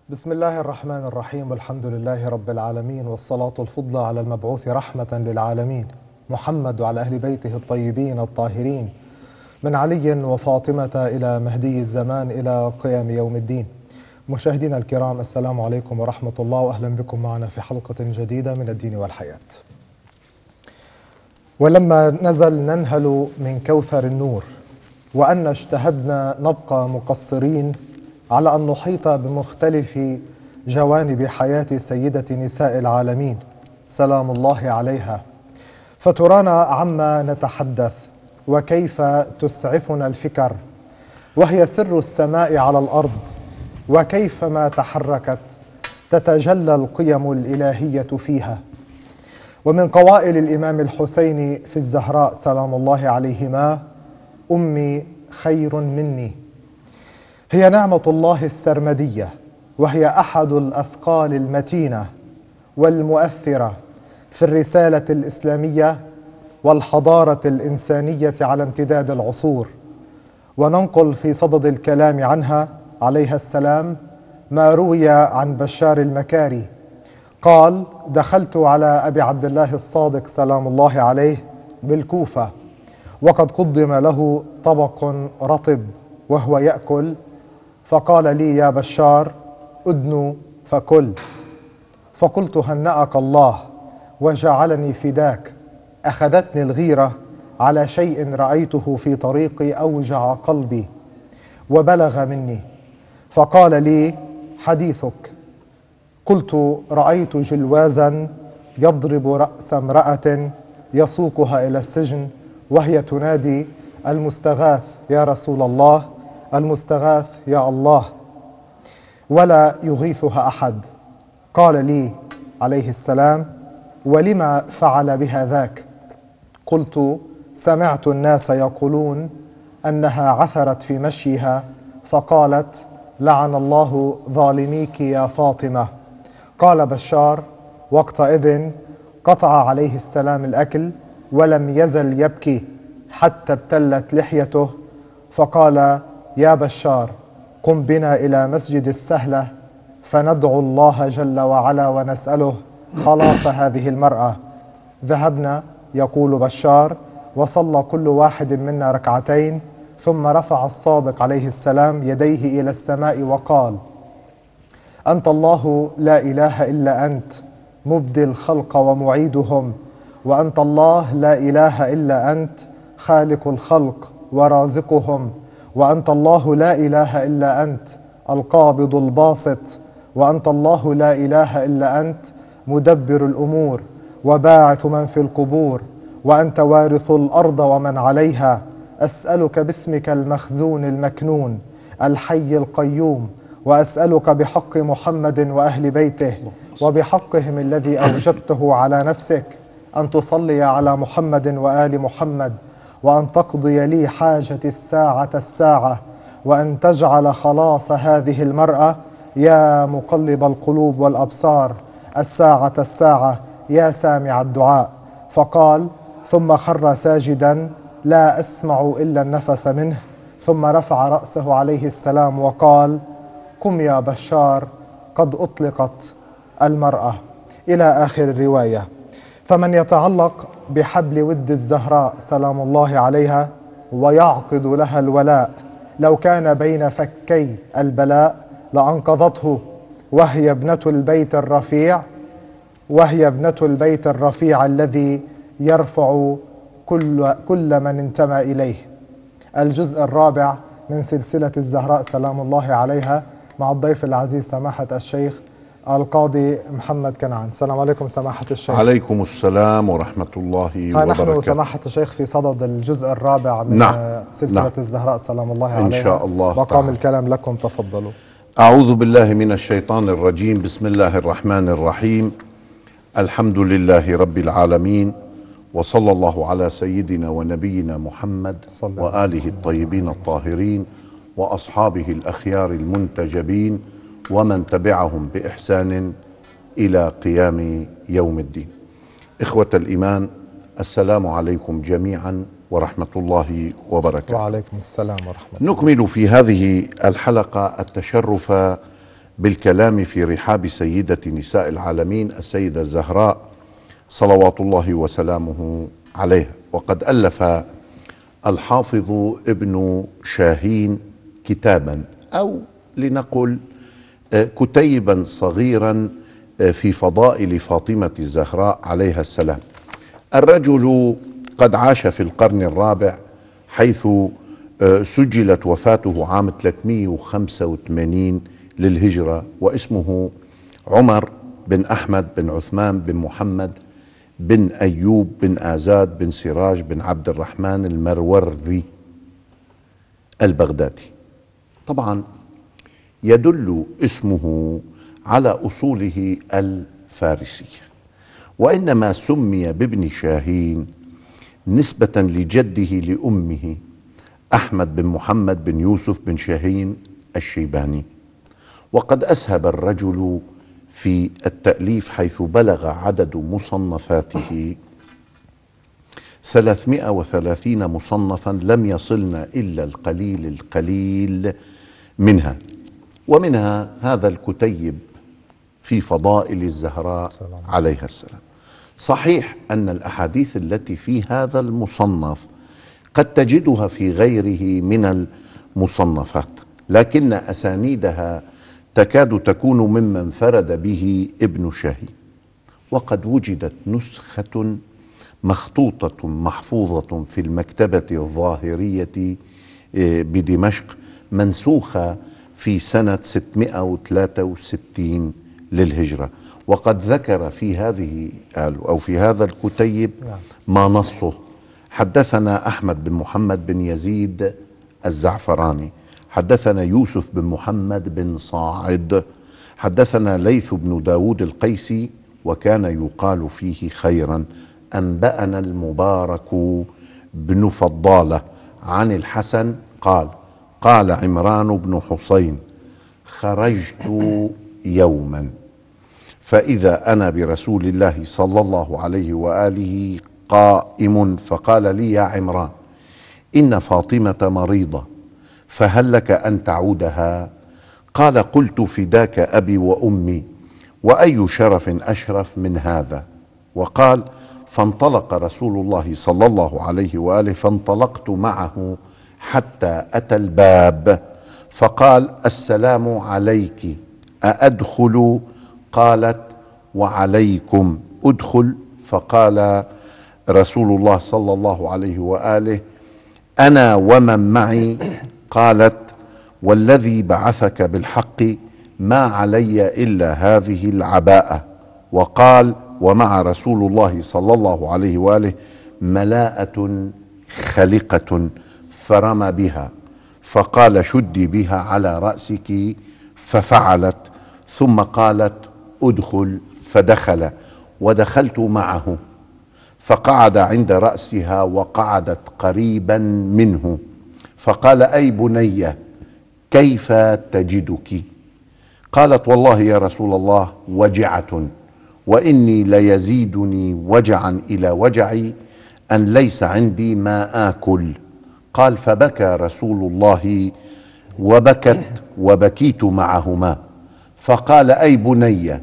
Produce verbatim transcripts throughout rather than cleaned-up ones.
بسم الله الرحمن الرحيم، والحمد لله رب العالمين، والصلاة الفضلى على المبعوث رحمة للعالمين محمد وعلى أهل بيته الطيبين الطاهرين من علي وفاطمة إلى مهدي الزمان إلى قيام يوم الدين. مشاهدينا الكرام، السلام عليكم ورحمة الله، وأهلا بكم معنا في حلقة جديدة من الدين والحياة. ولما نزل ننهل من كوثر النور، وأن اجتهدنا نبقى مقصرين على أن نحيط بمختلف جوانب حياة سيدة نساء العالمين سلام الله عليها، فترانا عما نتحدث وكيف تسعفنا الفكر، وهي سر السماء على الأرض، وكيفما تحركت تتجلى القيم الإلهية فيها. ومن قوائل الإمام الحسين في الزهراء سلام الله عليهما: أمي خير مني. هي نعمة الله السرمدية، وهي أحد الأثقال المتينة والمؤثرة في الرسالة الإسلامية والحضارة الإنسانية على امتداد العصور. وننقل في صدد الكلام عنها عليها السلام ما روي عن بشار المكاري قال: دخلت على أبي عبد الله الصادق سلام الله عليه بالكوفة، وقد قدم له طبق رطب وهو يأكل، فقال لي: يا بشار، أدن فكل. فقلت: هنأك الله وجعلني فداك، أخذتني الغيرة على شيء رأيته في طريقي أوجع قلبي وبلغ مني، فقال لي: حديثك. قلت: رأيت جلوازا يضرب رأس امرأة يسوقها إلى السجن، وهي تنادي: المستغاث يا رسول الله، المستغاث يا الله، ولا يغيثها أحد. قال لي عليه السلام: ولما فعل بها ذاك؟ قلت: سمعت الناس يقولون أنها عثرت في مشيها، فقالت: لعن الله ظالميك يا فاطمة. قال بشار: وقتئذ قطع عليه السلام الأكل، ولم يزل يبكي حتى ابتلت لحيته، فقال: يا بشار، قم بنا إلى مسجد السهلة فندعو الله جل وعلا ونسأله خلاص هذه المرأة. ذهبنا، يقول بشار، وصلى كل واحد منا ركعتين، ثم رفع الصادق عليه السلام يديه إلى السماء وقال: أنت الله لا إله إلا أنت، مبدي الخلق ومعيدهم، وأنت الله لا إله إلا أنت، خالق الخلق ورازقهم، وأنت الله لا إله إلا أنت، القابض الباسط، وأنت الله لا إله إلا أنت، مدبر الأمور وباعث من في القبور، وأنت وارث الأرض ومن عليها. أسألك باسمك المخزون المكنون الحي القيوم، وأسألك بحق محمد وأهل بيته وبحقهم الذي أوجبته على نفسك أن تصلي على محمد وآل محمد، وأن تقضي لي حاجة الساعة الساعة، وأن تجعل خلاص هذه المرأة يا مقلب القلوب والأبصار الساعة الساعة يا سامع الدعاء. فقال: ثم خر ساجدا لا أسمع إلا النفس منه، ثم رفع رأسه عليه السلام وقال: قم يا بشار، قد أطلقت المرأة، إلى آخر الرواية. فمن يتعلق بحبل ود الزهراء سلام الله عليها ويعقد لها الولاء، لو كان بين فكي البلاء لأنقذته، وهي ابنة البيت الرفيع، وهي ابنة البيت الرفيع الذي يرفع كل, كل من انتمى إليه. الجزء الرابع من سلسلة الزهراء سلام الله عليها، مع الضيف العزيز سماحة الشيخ القاضي محمد كنعان. السلام عليكم سماحة الشيخ. عليكم السلام ورحمة الله وبركاته. نحن سماحة الشيخ في صدد الجزء الرابع من نعم. سلسلة نعم. الزهراء سلام الله عليها، إن شاء الله. مقام تعالى. الكلام لكم، تفضلوا. أعوذ بالله من الشيطان الرجيم. بسم الله الرحمن الرحيم. الحمد لله رب العالمين، وصلى الله على سيدنا ونبينا محمد وآله الطيبين الطاهرين وأصحابه الأخيار المنتجبين ومن تبعهم بإحسان إلى قيام يوم الدين. إخوة الإيمان، السلام عليكم جميعا ورحمة الله وبركاته. وعليكم السلام ورحمة الله. نكمل في هذه الحلقة التشرف بالكلام في رحاب سيدة نساء العالمين السيدة الزهراء صلوات الله وسلامه عليها. وقد ألف الحافظ ابن شاهين كتابا، أو لنقل كتيبا صغيرا في فضائل فاطمة الزهراء عليها السلام. الرجل قد عاش في القرن الرابع، حيث سجلت وفاته عام ثلاثمئة وخمسة وثمانين للهجرة، واسمه عمر بن أحمد بن عثمان بن محمد بن أيوب بن آزاد بن سراج بن عبد الرحمن المروردي البغدادي. طبعا يدل اسمه على أصوله الفارسية، وإنما سمي بابن شاهين نسبة لجده لأمه أحمد بن محمد بن يوسف بن شاهين الشيباني. وقد أسهب الرجل في التأليف، حيث بلغ عدد مصنفاته ثلاثمئة وثلاثين مصنفا، لم يصلنا إلا القليل القليل منها، ومنها هذا الكتيب في فضائل الزهراء عليها السلام. صحيح أن الأحاديث التي في هذا المصنف قد تجدها في غيره من المصنفات، لكن أسانيدها تكاد تكون مما انفرد به ابن شاهين. وقد وجدت نسخة مخطوطة محفوظة في المكتبة الظاهرية بدمشق، منسوخة في سنة ستمئة وثلاثة وستين للهجرة. وقد ذكر في هذه أو في هذا الكتيب ما نصه: حدثنا أحمد بن محمد بن يزيد الزعفراني، حدثنا يوسف بن محمد بن صاعد، حدثنا ليث بن داود القيسي وكان يقال فيه خيرا، أنبأنا المبارك بن فضالة عن الحسن قال: قال عمران بن حسين: خرجت يوما فإذا أنا برسول الله صلى الله عليه وآله قائم، فقال لي: يا عمران، إن فاطمة مريضة، فهل لك أن تعودها؟ قال: قلت: فداك أبي وأمي، وأي شرف أشرف من هذا؟ وقال: فانطلق رسول الله صلى الله عليه وآله، فانطلقت معه حتى أتى الباب، فقال: السلام عليك، أأدخل؟ قالت: وعليكم، ادخل. فقال رسول الله صلى الله عليه وآله: أنا ومن معي؟ قالت: والذي بعثك بالحق ما علي إلا هذه العباءة. وقال: ومع رسول الله صلى الله عليه وآله ملاءة خلقة، فرمى بها، فقال: شدي بها على رأسك، ففعلت، ثم قالت: ادخل، فدخل، ودخلت معه، فقعد عند رأسها وقعدت قريبا منه، فقال: أي بني، كيف تجدك؟ قالت: والله يا رسول الله وجعة، وإني ليزيدني وجعا إلى وجعي أن ليس عندي ما آكل. قال: فبكى رسول الله وبكت وبكيت معهما، فقال: أي بني،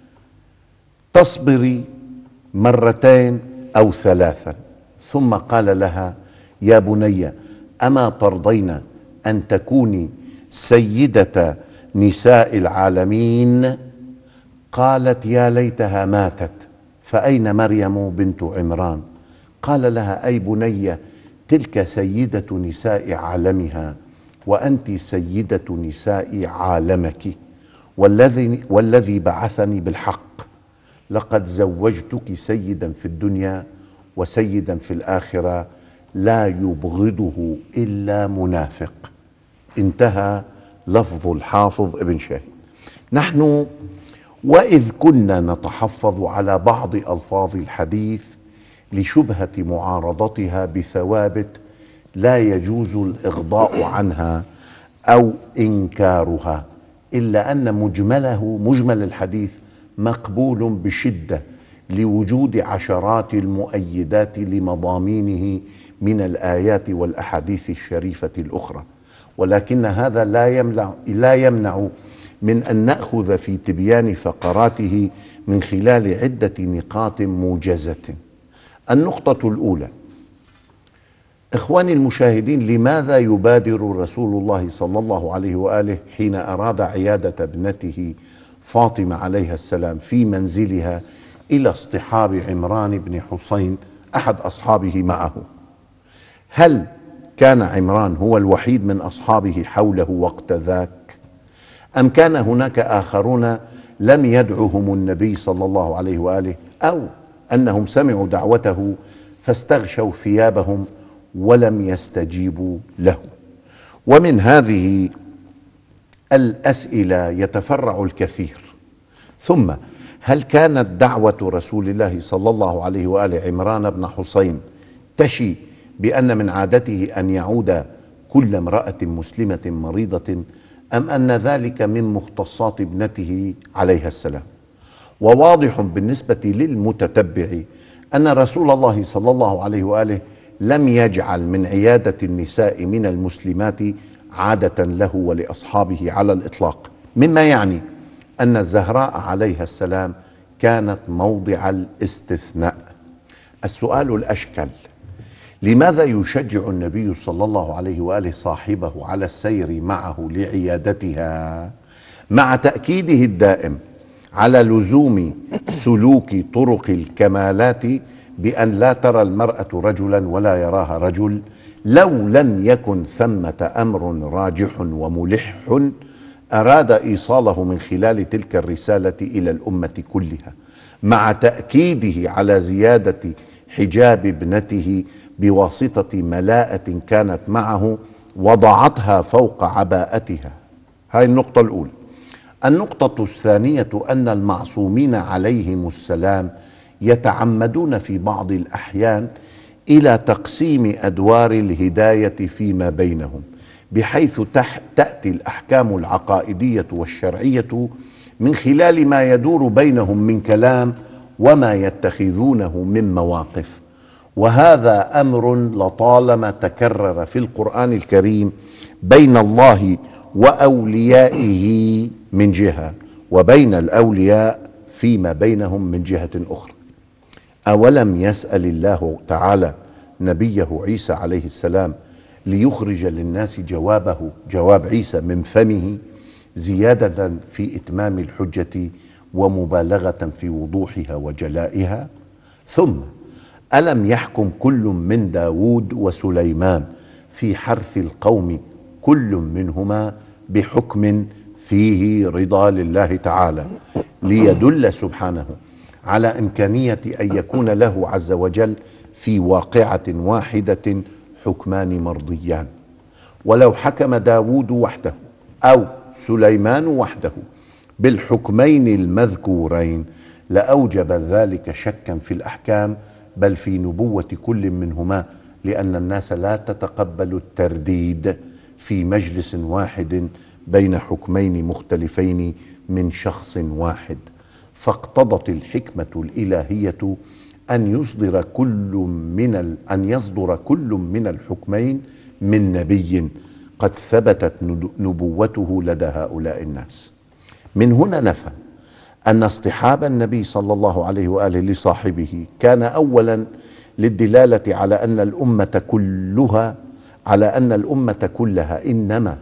تصبري مرتين أو ثلاثا. ثم قال لها: يا بني، أما ترضين أن تكوني سيدة نساء العالمين؟ قالت: يا ليتها ماتت، فأين مريم بنت عمران؟ قال لها: أي بني، تلك سيدة نساء عالمها، وأنت سيدة نساء عالمك، والذي, والذي بعثني بالحق لقد زوجتك سيدا في الدنيا وسيدا في الآخرة، لا يبغضه إلا منافق. انتهى لفظ الحافظ ابن شاهين. نحن وإذ كنا نتحفظ على بعض ألفاظ الحديث لشبهة معارضتها بثوابت لا يجوز الإغضاء عنها أو إنكارها، إلا أن مجمله مجمل الحديث مقبول بشدة لوجود عشرات المؤيدات لمضامينه من الآيات والأحاديث الشريفة الأخرى، ولكن هذا لا يمنع, لا يمنع من أن نأخذ في تبيان فقراته من خلال عدة نقاط موجزة. النقطة الأولى: إخواني المشاهدين، لماذا يبادر رسول الله صلى الله عليه وآله حين أراد عيادة ابنته فاطمة عليها السلام في منزلها إلى اصطحاب عمران بن حسين أحد أصحابه معه؟ هل كان عمران هو الوحيد من أصحابه حوله وقت ذاك؟ أم كان هناك آخرون لم يدعهم النبي صلى الله عليه وآله، أو أنهم سمعوا دعوته فاستغشوا ثيابهم ولم يستجيبوا له؟ ومن هذه الأسئلة يتفرع الكثير. ثم، هل كانت دعوة رسول الله صلى الله عليه وآله عمران بن حسين تشي بأن من عادته أن يعود كل امرأة مسلمة مريضة، أم أن ذلك من مختصات ابنته عليها السلام؟ وواضح بالنسبة للمتتبع أن رسول الله صلى الله عليه وآله لم يجعل من عيادة النساء من المسلمات عادة له ولأصحابه على الإطلاق، مما يعني أن الزهراء عليها السلام كانت موضع الاستثناء. السؤال الأشكل: لماذا يشجع النبي صلى الله عليه وآله صاحبه على السير معه لعيادتها، مع تأكيده الدائم على لزوم سلوك طرق الكمالات بأن لا ترى المرأة رجلا ولا يراها رجل، لو لم يكن ثمة أمر راجح وملح أراد إيصاله من خلال تلك الرسالة إلى الأمة كلها، مع تأكيده على زيادة حجاب ابنته بواسطة ملاءة كانت معه وضعتها فوق عباءتها؟ هاي النقطة الأولى. النقطة الثانية: أن المعصومين عليهم السلام يتعمدون في بعض الأحيان إلى تقسيم أدوار الهداية فيما بينهم، بحيث تأتي الأحكام العقائدية والشرعية من خلال ما يدور بينهم من كلام وما يتخذونه من مواقف. وهذا أمر لطالما تكرر في القرآن الكريم بين الله وأوليائه من جهة، وبين الأولياء فيما بينهم من جهة أخرى. أولم يسأل الله تعالى نبيه عيسى عليه السلام ليخرج للناس جوابه، جواب عيسى من فمه، زيادة في إتمام الحجة ومبالغة في وضوحها وجلائها؟ ثم، ألم يحكم كل من داود وسليمان في حرث القوم كل منهما بحكم فيه رضا لله تعالى، ليدل سبحانه على إمكانية أن يكون له عز وجل في واقعة واحدة حكمان مرضيان. ولو حكم داود وحده أو سليمان وحده بالحكمين المذكورين لأوجب ذلك شكا في الأحكام، بل في نبوة كل منهما، لأن الناس لا تتقبل الترديد في مجلس واحد بين حكمين مختلفين من شخص واحد. فاقتضت الحكمة الإلهية أن يصدر كل من أن يصدر كل من الحكمين من نبي قد ثبتت نبوته لدى هؤلاء الناس. من هنا نفهم أن اصطحاب النبي صلى الله عليه وآله لصاحبه كان أولا للدلالة على أن الأمة كلها على أن الأمة كلها إنما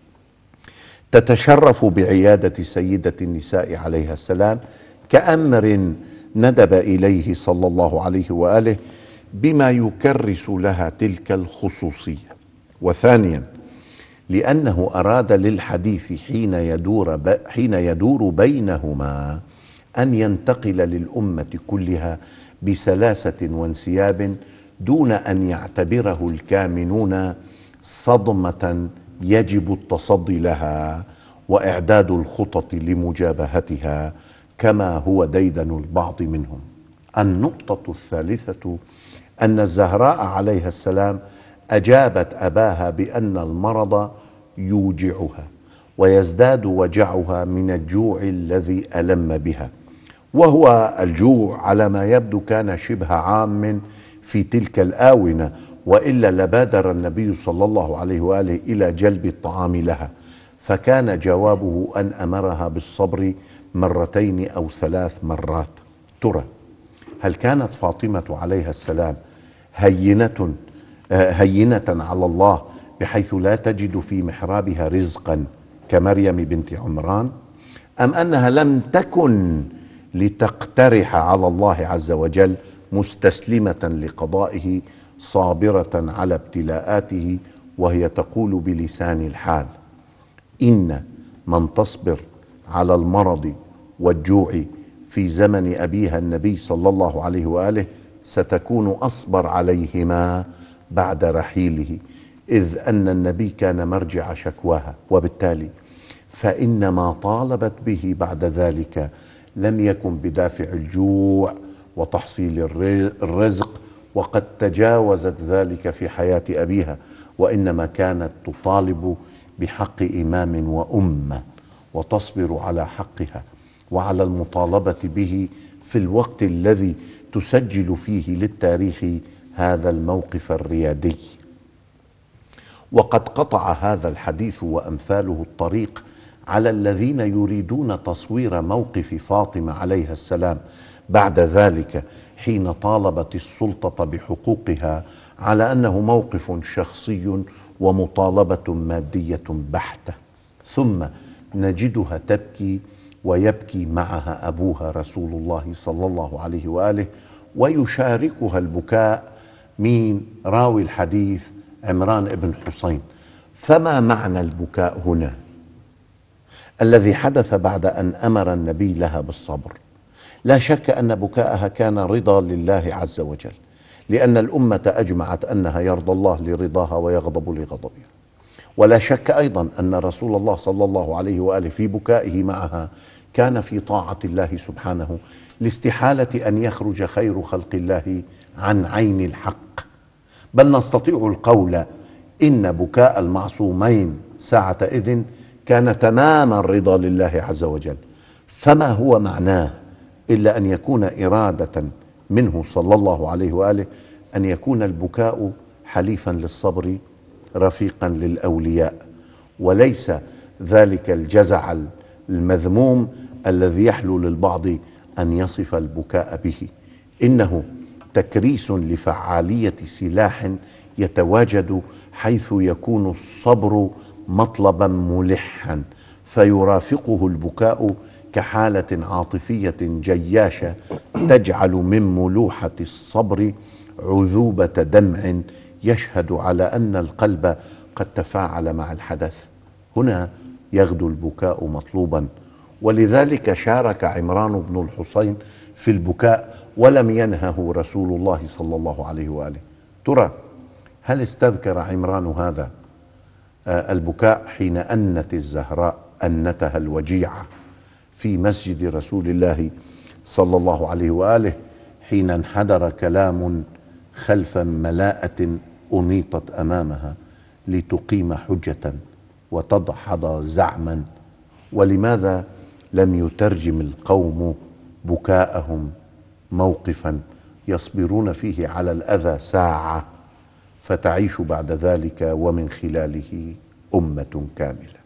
تتشرف بعيادة سيدة النساء عليها السلام، كأمر ندب إليه صلى الله عليه وآله بما يكرس لها تلك الخصوصية. وثانيا، لأنه أراد للحديث حين يدور حين يدور بينهما أن ينتقل للأمة كلها بسلاسة وانسياب، دون أن يعتبره الكامنون صدمة يجب التصدي لها وإعداد الخطط لمجابهتها، كما هو ديدن البعض منهم. النقطة الثالثة: أن الزهراء عليها السلام أجابت أباها بأن المرض يوجعها ويزداد وجعها من الجوع الذي ألم بها، وهو الجوع على ما يبدو كان شبه عام في تلك الآونة، وإلا لبادر النبي صلى الله عليه وآله إلى جلب الطعام لها. فكان جوابه أن أمرها بالصبر مرتين أو ثلاث مرات. ترى هل كانت فاطمة عليها السلام هينة هينة على الله بحيث لا تجد في محرابها رزقا كمريم بنت عمران، أم أنها لم تكن لتقترح على الله عز وجل مستسلمة لقضائه صابرة على ابتلاءاته، وهي تقول بلسان الحال: إن من تصبر على المرض والجوع في زمن أبيها النبي صلى الله عليه وآله ستكون أصبر عليهما بعد رحيله، إذ أن النبي كان مرجع شكواها، وبالتالي فإن ما طالبت به بعد ذلك لم يكن بدافع الجوع وتحصيل الرزق، وقد تجاوزت ذلك في حياة أبيها، وإنما كانت تطالب بحق إمام وأمة وتصبر على حقها وعلى المطالبة به في الوقت الذي تسجل فيه للتاريخ هذا الموقف الريادي. وقد قطع هذا الحديث وأمثاله الطريق على الذين يريدون تصوير موقف فاطمة عليها السلام بعد ذلك حين طالبت السلطة بحقوقها على أنه موقف شخصي ومطالبة مادية بحتة، ثم نجدها تبكي ويبكي معها أبوها رسول الله صلى الله عليه وآله، ويشاركها البكاء مين؟ راوي الحديث عمران بن حسين. فما معنى البكاء هنا الذي حدث بعد أن أمر النبي لها بالصبر؟ لا شك أن بكاءها كان رضا لله عز وجل، لأن الأمة أجمعت أنها يرضى الله لرضاها ويغضب لغضبها. ولا شك أيضا أن رسول الله صلى الله عليه وآله في بكائه معها كان في طاعة الله سبحانه، لاستحالة أن يخرج خير خلق الله عن عين الحق. بل نستطيع القول إن بكاء المعصومين ساعة إذن كان تمام الرضا لله عز وجل. فما هو معناه إلا أن يكون إرادة منه صلى الله عليه وآله أن يكون البكاء حليفا للصبر رفيقا للأولياء، وليس ذلك الجزع المذموم الذي يحلو للبعض أن يصف البكاء به. إنه تكريس لفعالية سلاح يتواجد حيث يكون الصبر مطلبا ملحا، فيرافقه البكاء كحالة عاطفية جياشة تجعل من ملوحة الصبر عذوبة دمع يشهد على أن القلب قد تفاعل مع الحدث. هنا يغدو البكاء مطلوبا، ولذلك شارك عمران بن الحسين في البكاء ولم ينهه رسول الله صلى الله عليه وآله. ترى هل استذكر عمران هذا البكاء حين أنت الزهراء أنتها الوجيعة في مسجد رسول الله صلى الله عليه وآله حين انحدر كلام خلف ملاءة أنيطت أمامها لتقيم حجة وتدحض زعما؟ ولماذا لم يترجم القوم بكاءهم موقفا يصبرون فيه على الأذى ساعة فتعيش بعد ذلك ومن خلاله أمة كاملة؟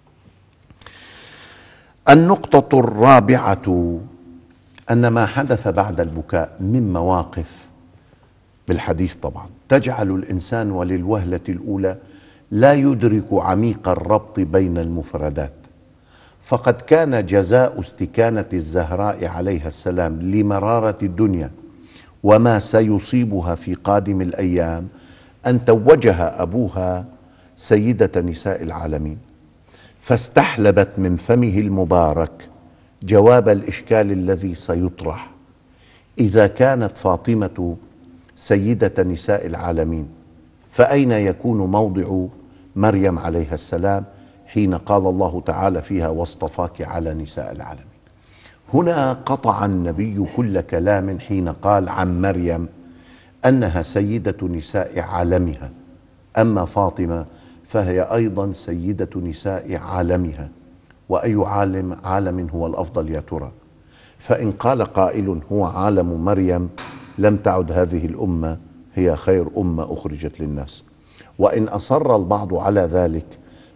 النقطة الرابعة أن ما حدث بعد البكاء من مواقف بالحديث طبعا تجعل الإنسان وللوهلة الأولى لا يدرك عميق الربط بين المفردات. فقد كان جزاء استكانة الزهراء عليها السلام لمرارة الدنيا وما سيصيبها في قادم الأيام أن توجها أبوها سيدة نساء العالمين، فاستحلبت من فمه المبارك جواب الإشكال الذي سيطرح: إذا كانت فاطمة سيدة نساء العالمين فأين يكون موضع مريم عليها السلام حين قال الله تعالى فيها: واصطفاك على نساء العالمين؟ هنا قطع النبي كل كلام حين قال عن مريم أنها سيدة نساء عالمها، أما فاطمة فهي أيضا سيدة نساء عالمها. وأي عالم عالم هو الأفضل يا ترى؟ فإن قال قائل هو عالم مريم لم تعد هذه الأمة هي خير أمة أخرجت للناس. وإن أصر البعض على ذلك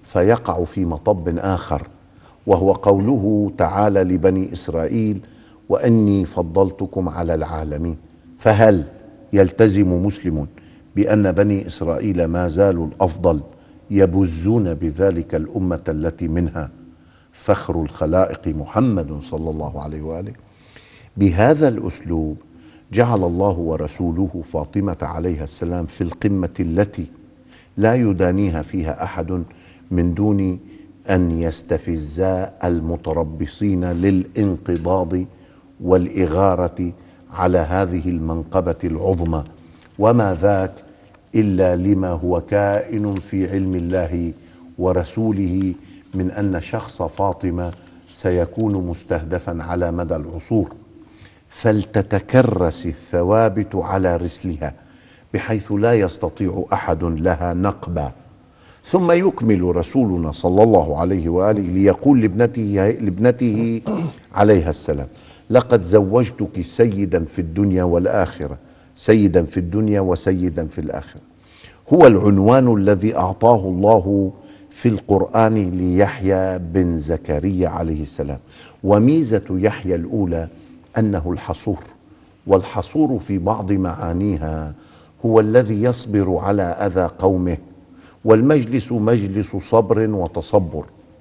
فيقع في مطب آخر، وهو قوله تعالى لبني إسرائيل: وأني فضلتكم على العالمين. فهل يلتزم مسلم بأن بني إسرائيل ما زالوا الأفضل، يبزون بذلك الأمة التي منها فخر الخلائق محمد صلى الله عليه وآله؟ بهذا الأسلوب جعل الله ورسوله فاطمة عليها السلام في القمة التي لا يدانيها فيها أحد، من دون أن يستفزا المتربصين للانقضاض والإغارة على هذه المنقبة العظمى، وما ذاك إلا لما هو كائن في علم الله ورسوله من أن شخص فاطمة سيكون مستهدفا على مدى العصور، فلتتكرس الثوابت على رسلها بحيث لا يستطيع أحد لها نقبا. ثم يكمل رسولنا صلى الله عليه وآله ليقول لابنته, لابنته عليها السلام: لقد زوجتك سيدا في الدنيا والآخرة، سيدا في الدنيا وسيدا في الآخرة. هو العنوان الذي أعطاه الله في القرآن ليحيى بن زكريا عليه السلام. وميزة يحيى الأولى أنه الحصور، والحصور في بعض معانيها هو الذي يصبر على أذى قومه، والمجلس مجلس صبر وتصبر.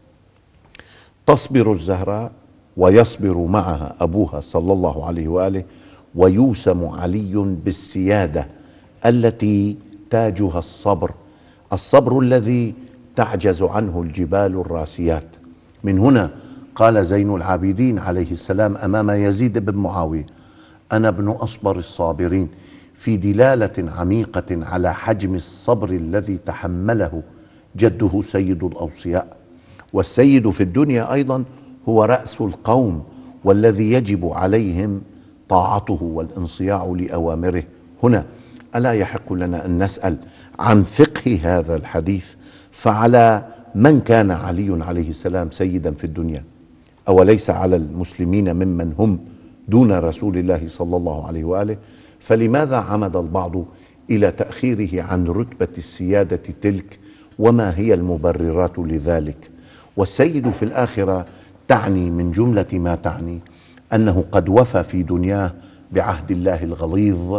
تصبر الزهراء ويصبر معها أبوها صلى الله عليه وآله، ويوسم علي بالسيادة التي تاجها الصبر، الصبر الذي تعجز عنه الجبال الراسيات. من هنا قال زين العابدين عليه السلام أمام يزيد بن معاوية: أنا ابن أصبر الصابرين، في دلالة عميقة على حجم الصبر الذي تحمله جده سيد الأوصياء. والسيد في الدنيا أيضا هو رأس القوم، والذي يجب عليهم طاعته والانصياع لأوامره. هنا ألا يحق لنا أن نسأل عن فقه هذا الحديث؟ فعلى من كان علي عليه السلام سيدا في الدنيا؟ أوليس على المسلمين ممن هم دون رسول الله صلى الله عليه وآله؟ فلماذا عمد البعض إلى تأخيره عن رتبة السيادة تلك؟ وما هي المبررات لذلك؟ والسيد في الآخرة تعني من جملة ما تعني أنه قد وفى في دنياه بعهد الله الغليظ،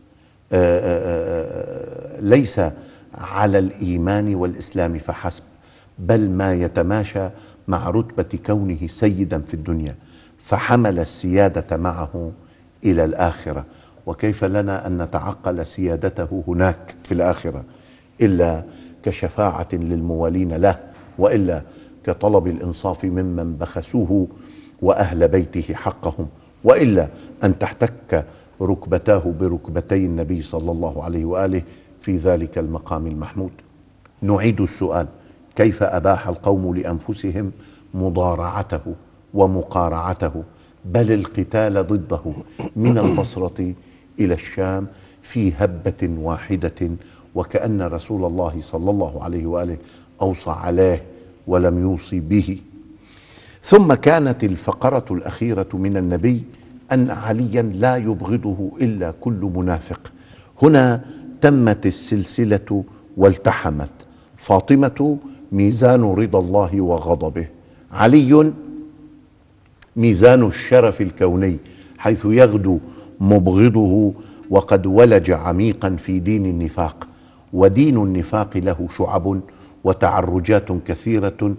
ليس على الإيمان والإسلام فحسب، بل ما يتماشى مع رتبة كونه سيدا في الدنيا، فحمل السيادة معه إلى الآخرة. وكيف لنا أن نتعقل سيادته هناك في الآخرة إلا كشفاعة للموالين له، وإلا كطلب الإنصاف ممن بخسوه وأهل بيته حقهم، وإلا أن تحتك ركبتاه بركبتي النبي صلى الله عليه وآله في ذلك المقام المحمود. نعيد السؤال: كيف أباح القوم لأنفسهم مضارعته ومقارعته، بل القتال ضده من البصرة إلى الشام في هبة واحدة، وكأن رسول الله صلى الله عليه وآله أوصى عليه ولم يوصي به؟ ثم كانت الفقرة الأخيرة من النبي أن عليا لا يبغضه إلا كل منافق. هنا تمت السلسلة والتحمت. فاطمة ميزان رضا الله وغضبه، علي ميزان الشرف الكوني حيث يغدو مبغضه وقد ولج عميقا في دين النفاق. ودين النفاق له شعب وتعرجات كثيرة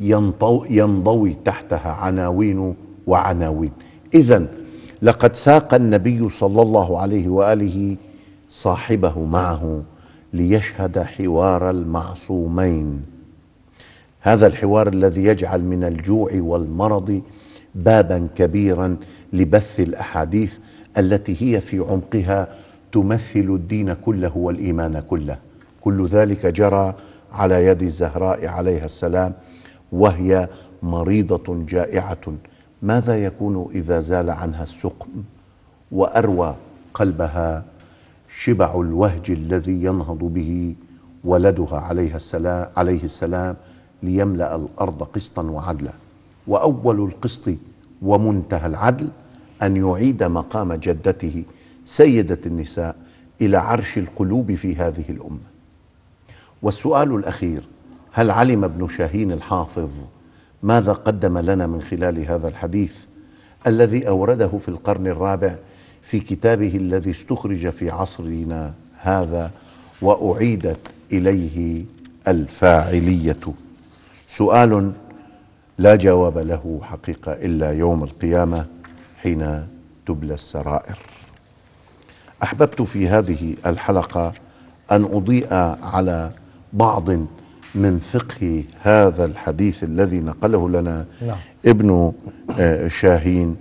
ينضوي تحتها عناوين وعناوين. إذن لقد ساق النبي صلى الله عليه وآله صاحبه معه ليشهد حوار المعصومين، هذا الحوار الذي يجعل من الجوع والمرض بابا كبيرا لبث الأحاديث التي هي في عمقها تمثل الدين كله والإيمان كله. كل ذلك جرى على يد الزهراء عليها السلام وهي مريضة جائعة. ماذا يكون إذا زال عنها السقم وأروى قلبها شبع الوهج الذي ينهض به ولدها عليها السلام عليه السلام ليملأ الأرض قسطا وعدلا؟ وأول القسط ومنتهى العدل أن يعيد مقام جدته سيدة النساء إلى عرش القلوب في هذه الأمة. والسؤال الأخير: هل علم ابن شاهين الحافظ ماذا قدم لنا من خلال هذا الحديث الذي أورده في القرن الرابع في كتابه الذي استخرج في عصرنا هذا وأعيدت إليه الفاعلية؟ سؤال لا جواب له حقيقة إلا يوم القيامة حين تبلى السرائر. أحببت في هذه الحلقة أن أضيء على بعض من فقه هذا الحديث الذي نقله لنا نعم. ابن شاهين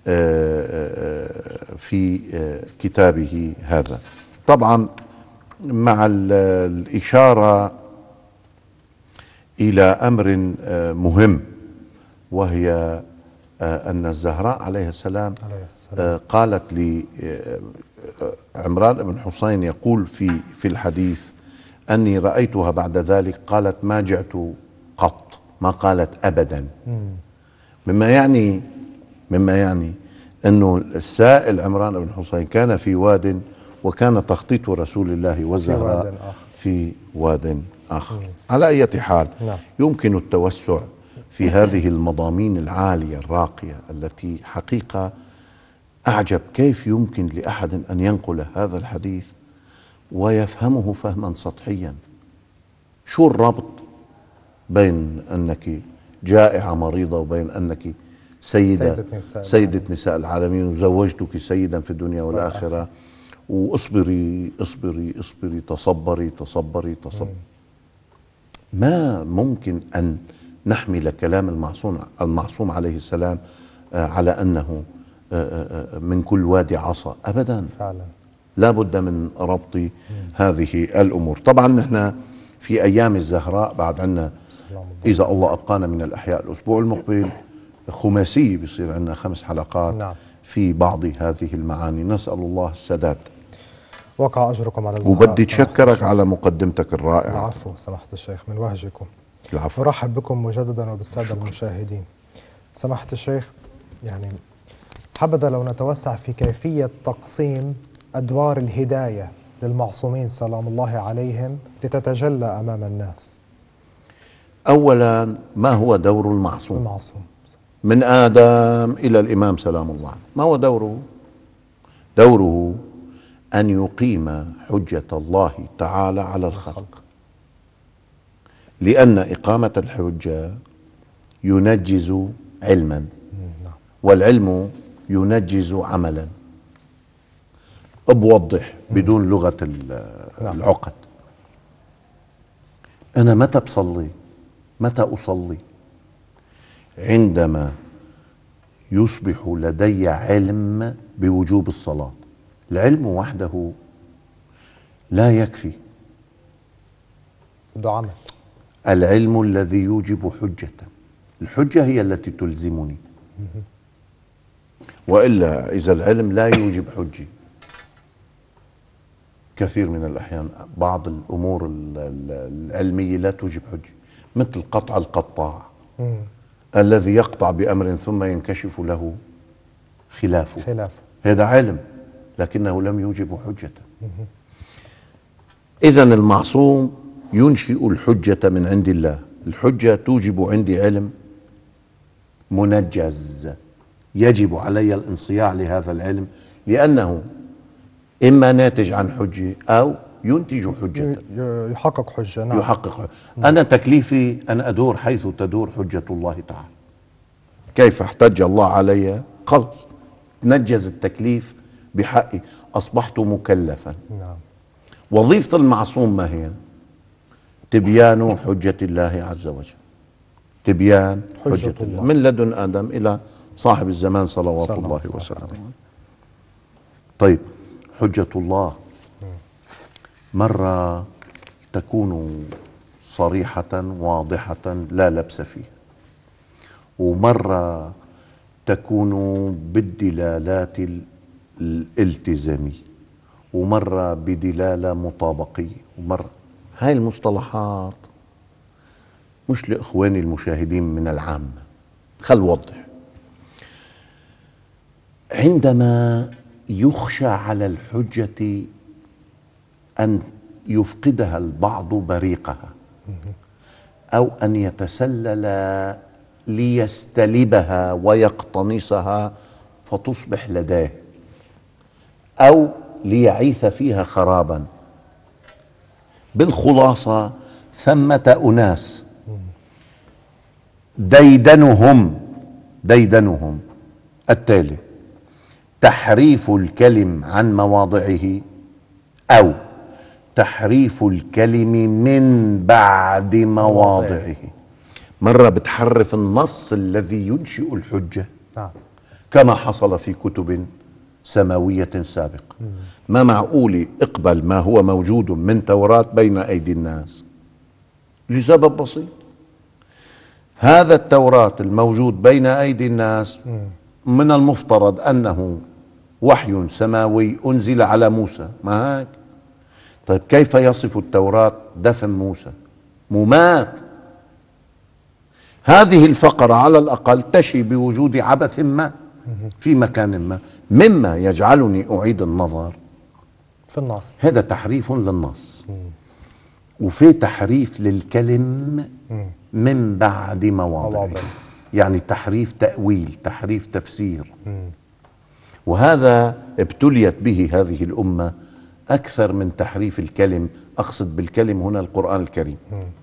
في كتابه هذا. طبعا مع الإشارة إلى أمر مهم، وهي أن الزهراء عليه السلام قالت لعمران بن حسين، يقول في في الحديث أني رأيتها بعد ذلك قالت ما جعت قط، ما قالت أبدا، مما يعني مما يعني أنه السائل عمران بن حسين كان في واد، وكان تخطيط رسول الله والزهراء في واد آخر. مم. على أي حال نعم. يمكن التوسع في هذه المضامين العالية الراقية التي حقيقة أعجب كيف يمكن لأحد أن ينقل هذا الحديث ويفهمه فهما سطحيا. شو الربط بين أنك جائعة مريضة وبين أنك سيدة سيدة نساء, سيدة نساء العالمين وزوجتك سيدا في الدنيا والآخرة، واصبري اصبري اصبري تصبري تصبري تصبري. ما ممكن أن نحمل كلام المعصوم المعصوم عليه السلام على أنه من كل وادي عصا أبدا. فعلا لا بد من ربط مم. هذه الأمور. طبعا نحن في أيام الزهراء بعد عنا إذا الله أبقانا من الأحياء الأسبوع المقبل خماسي، بيصير عنا خمس حلقات نعم. في بعض هذه المعاني. نسأل الله السداد. وقع أجركم على الزهراء. وبدي تشكرك على مقدمتك الرائعة. العفو سماحة الشيخ، من وهجكم. العفو. أرحب بكم مجددا وبالسادة شكرا. المشاهدين. سماحة الشيخ، يعني حبذا لو نتوسع في كيفية تقسيم أدوار الهداية للمعصومين سلام الله عليهم لتتجلى أمام الناس. أولا، ما هو دور المعصوم؟ المعصوم من آدم إلى الإمام سلام الله، ما هو دوره؟ دوره أن يقيم حجة الله تعالى على الخلق، لأن إقامة الحجة ينجز علما، والعلم ينجز عملا. بوضح بدون لغة العقد. أنا متى بصلي؟ متى أصلي؟ عندما يصبح لدي علم بوجوب الصلاة. العلم وحده لا يكفي، بده عمل. العلم الذي يوجب حجة، الحجة هي التي تلزمني، وإلا إذا العلم لا يوجب حجة، كثير من الأحيان بعض الأمور العلمية لا توجب حجة، مثل قطع القطاع مم. الذي يقطع بأمر ثم ينكشف له خلافه خلافه هذا علم لكنه لم يوجب حجة. إذن المعصوم ينشئ الحجة من عند الله. الحجة توجب عندي علم منجز، يجب علي الانصياع لهذا العلم، لأنه إما ناتج عن حجة أو ينتج حجة، يحقق حجة. نعم. يحقق حجة. أنا تكليفي أن أدور حيث تدور حجة الله تعالى. كيف احتج الله علي؟ خلص تنجز التكليف بحقي، أصبحت مكلفا. نعم. وظيفة المعصوم ما هي؟ تبيان حجة الله عز وجل، تبيان حجة, حجة الله. الله من لدن آدم إلى صاحب الزمان صلوات الله وسلامه. طيب، حجة الله مرة تكون صريحة واضحة لا لبس فيه، ومرة تكون بالدلالات الالتزامية، ومرة بدلالة مطابقية، ومرة هاي المصطلحات مش لإخواني المشاهدين من العامة. خل وضح. عندما يخشى على الحجة أن يفقدها البعض بريقها، أو أن يتسلل ليستلبها ويقتنصها فتصبح لديه، أو ليعيث فيها خرابا. بالخلاصة ثمة أناس ديدنهم ديدنهم التالي: تحريف الكلم عن مواضعه، أو تحريف الكلم من بعد مواضعه. مرة بتحرف النص الذي ينشئ الحجة كما حصل في كتب سماوية سابقة. ما معقول اقبل ما هو موجود من توراة بين أيدي الناس لسبب بسيط: هذا التوراة الموجود بين أيدي الناس من المفترض أنه وحي سماوي أنزل على موسى، ما هيك؟ طيب كيف يصف التوراة دفن موسى؟ ممات. هذه الفقرة على الأقل تشي بوجود عبث ما في مكان ما، مما يجعلني أعيد النظر في النص. هذا تحريف للنص، وفي تحريف للكلم من بعد مواضعه، يعني تحريف تأويل، تحريف تفسير. وهذا ابتليت به هذه الأمة أكثر من تحريف الكلم. أقصد بالكلم هنا القرآن الكريم.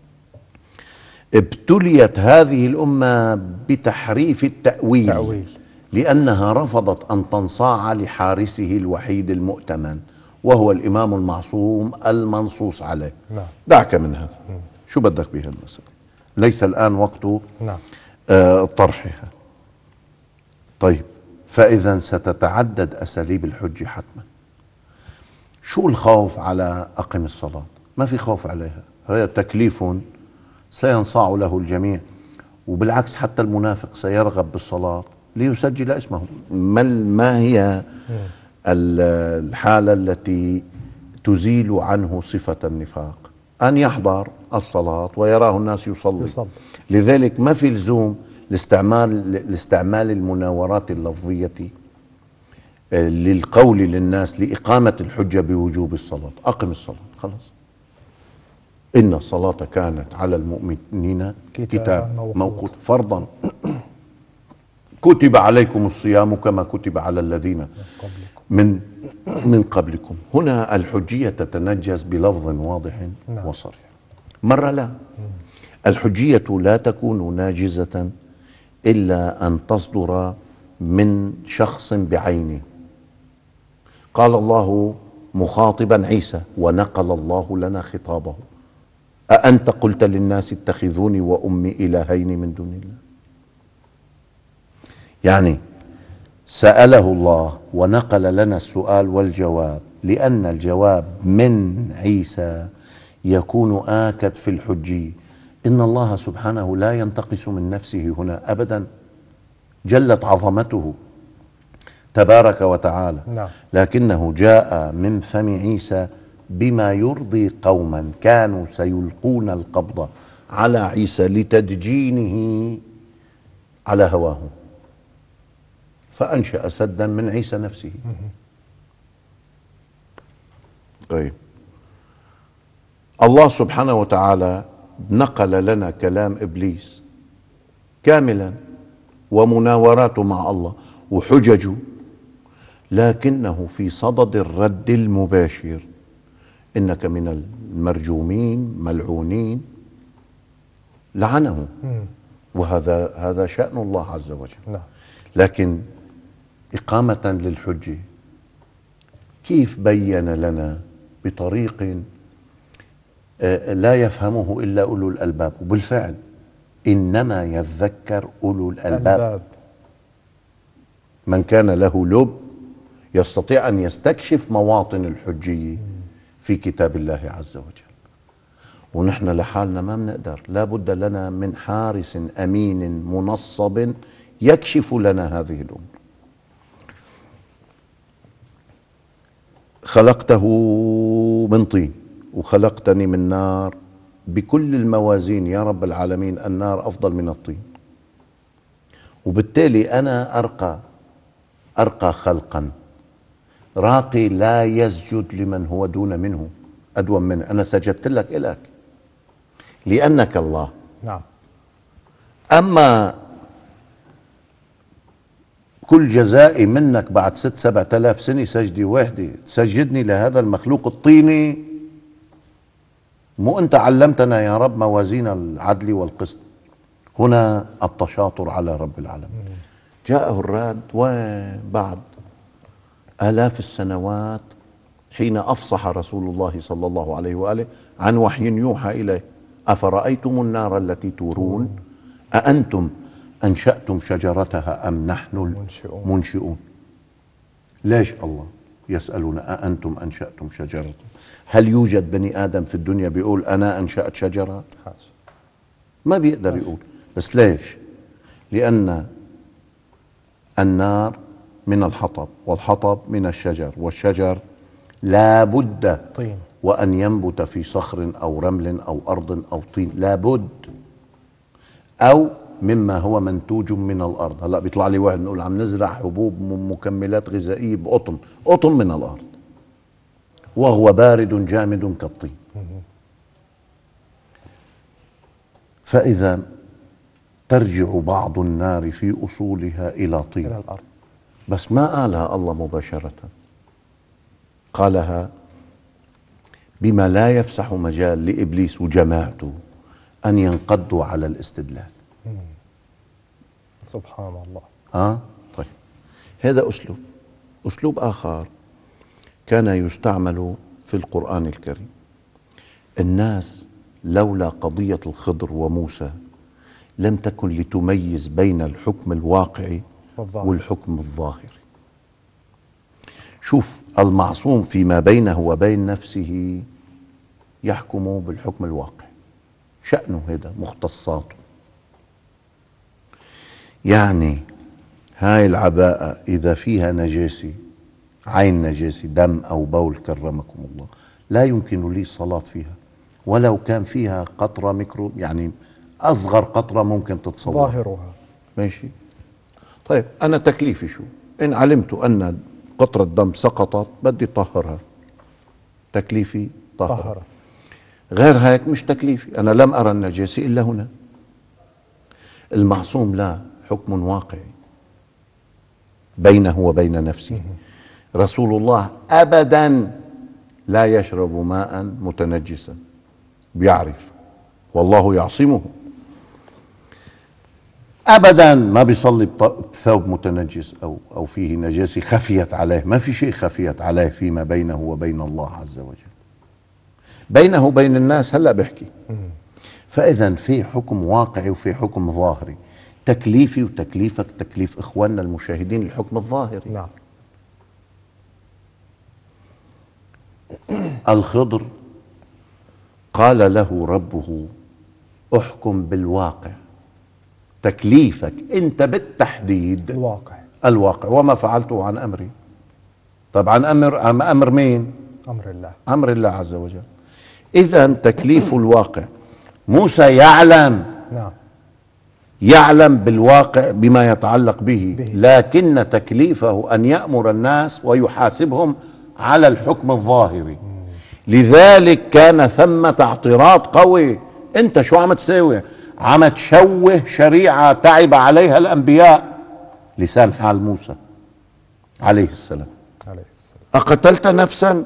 ابتليت هذه الأمة بتحريف التأويل تأويل. لأنها رفضت أن تنصاع لحارسه الوحيد المؤتمن، وهو الإمام المعصوم المنصوص عليه. نعم. دعك من هذا. م. شو بدك بها المسألة؟ ليس الآن وقت نعم. آه طرحها. طيب، فإذا ستتعدد أساليب الحج حتما. شو الخوف على أقم الصلاة؟ ما في خوف عليها، هي تكليف سينصاع له الجميع، وبالعكس حتى المنافق سيرغب بالصلاة ليسجل اسمه. ما هي الحالة التي تزيل عنه صفة النفاق؟ أن يحضر الصلاة ويراه الناس يصلي, يصلي. لذلك ما في لزوم لاستعمال لاستعمال المناورات اللفظية للقول للناس لإقامة الحجة بوجوب الصلاة. أقم الصلاة، خلاص. إن الصلاة كانت على المؤمنين كتاب موقوت فرضا. كتب عليكم الصيام كما كتب على الذين من من قبلكم. هنا الحجية تتنجز بلفظ واضح وصريح. مرة لا، الحجية لا تكون ناجزة إلا أن تصدر من شخص بعينه. قال الله مخاطبا عيسى، ونقل الله لنا خطابه: أأنت قلت للناس اتخذوني وأمي إلهين من دون الله. يعني سأله الله ونقل لنا السؤال والجواب، لأن الجواب من عيسى يكون آكد في الحجي. إن الله سبحانه لا ينتقص من نفسه هنا أبدا، جلت عظمته تبارك وتعالى. نعم. لكنه جاء من فم عيسى بما يرضي قوما كانوا سيلقون القبض على عيسى لتدجينه على هواه، فأنشأ سدا من عيسى نفسه. طيب، الله سبحانه وتعالى نقل لنا كلام إبليس كاملا ومناوراته مع الله وحججه، لكنه في صدد الرد المباشر: إنك من المرجومين ملعونين، لعنه. وهذا هذا شأن الله عز وجل. لكن إقامة للحجة كيف بين لنا بطريق لا يفهمه إلا أولو الألباب. وبالفعل إنما يذكر أولو الألباب. من كان له لب يستطيع أن يستكشف مواطن الحجية في كتاب الله عز وجل. ونحن لحالنا ما بنقدر، لا بد لنا من حارس أمين منصب يكشف لنا هذه الأمور. خلقته من طين وخلقتني من نار، بكل الموازين يا رب العالمين النار أفضل من الطين، وبالتالي أنا أرقى أرقى خلقا، راقي لا يسجد لمن هو دون منه أدون منه. أنا سجدت لك إلك لأنك الله، نعم. أما كل جزائي منك بعد ست سبعة آلاف سنة سجدة واحدة تسجدني لهذا المخلوق الطيني، مو أنت علمتنا يا رب موازين العدل والقسط. هنا التشاطر على رب العالمين. جاءه الراد وبعد آلاف السنوات حين أفصح رسول الله صلى الله عليه وآله عن وحي يوحى إليه: أفرأيتم النار التي تورون أأنتم أنشأتم شجرتها أم نحن المنشئون؟ منشئون. ليش الله يسألنا أأنتم أنشأتم شجرتها؟ هل يوجد بني آدم في الدنيا بيقول أنا أنشأت شجرة؟ ما بيقدر يقول. بس ليش؟ لأن النار من الحطب، والحطب من الشجر، والشجر لا بد طين وأن ينبت في صخر أو رمل أو أرض أو طين، لا بد، أو مما هو منتوج من الأرض. هلأ بيطلع لي واحد نقول عم نزرع حبوب مكملات غذائية بقطن، قطن من الأرض وهو بارد جامد كالطين. فإذا ترجع بعض النار في أصولها إلى طين، إلى الأرض. بس ما قالها الله مباشرة، قالها بما لا يفسح مجال لإبليس وجماعته أن ينقضوا على الاستدلال. مم. سبحان الله. آه طيب، هذا أسلوب. أسلوب آخر كان يستعمل في القرآن الكريم. الناس لولا قضية الخضر وموسى لم تكن لتميز بين الحكم الواقعي والظاهر. والحكم الظاهري. شوف، المعصوم فيما بينه وبين نفسه يحكم بالحكم الواقعي، شأنه هذا، مختصاته. يعني هاي العباءة إذا فيها نجاسة، عين نجاسة، دم أو بول كرمكم الله، لا يمكن لي الصلاة فيها ولو كان فيها قطرة ميكرو، يعني أصغر قطرة ممكن تتصور ظاهرها. ماشي. طيب أنا تكليفي شو؟ إن علمت أن قطرة دم سقطت بدي طهرها، تكليفي طهرها. طهر. غير هيك مش تكليفي، أنا لم أرى النجاسة إلا هنا. المعصوم لا، حكم واقعي بينه وبين نفسه. رسول الله أبدا لا يشرب ماء متنجسا، بيعرف والله يعصمه. أبدا ما بيصلي بثوب متنجس أو أو فيه نجاسة خفيت عليه، ما في شيء خفيت عليه فيما بينه وبين الله عز وجل. بينه وبين الناس هلأ بحكي. فإذا في حكم واقعي وفي حكم ظاهري. تكليفي وتكليفك، تكليف إخواننا المشاهدين، الحكم الظاهري. نعم. الخضر قال له ربه: احكم بالواقع. تكليفك انت بالتحديد الواقع الواقع وما فعلته عن امري. طبعا امر امر مين؟ امر الله، امر الله عز وجل. اذا تكليف الواقع. موسى يعلم نعم يعلم بالواقع بما يتعلق به, به. لكن تكليفه ان يأمر الناس ويحاسبهم على الحكم الظاهري. لذلك كان ثمة اعتراض قوي. انت شو عم تساوي؟ عم تشوه شريعة تعب عليها الأنبياء. لسان حال موسى عليه السلام: عليه السلام. أقتلت نفسا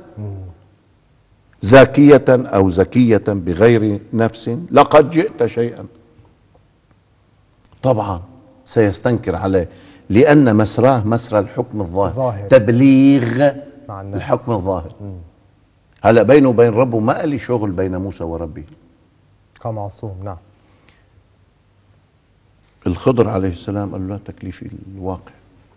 زاكية أو زكية بغير نفس لقد جئت شيئا. طبعا سيستنكر عليه، لأن مسراه مسرى الحكم الظاهر، ظاهر. تبليغ مع الناس. الحكم الظاهر. هلأ بينه وبين ربه ما قال لي شغل بين موسى وربه كمعصوم. نعم. الخضر عليه السلام قال له: لا، تكليفي الواقع.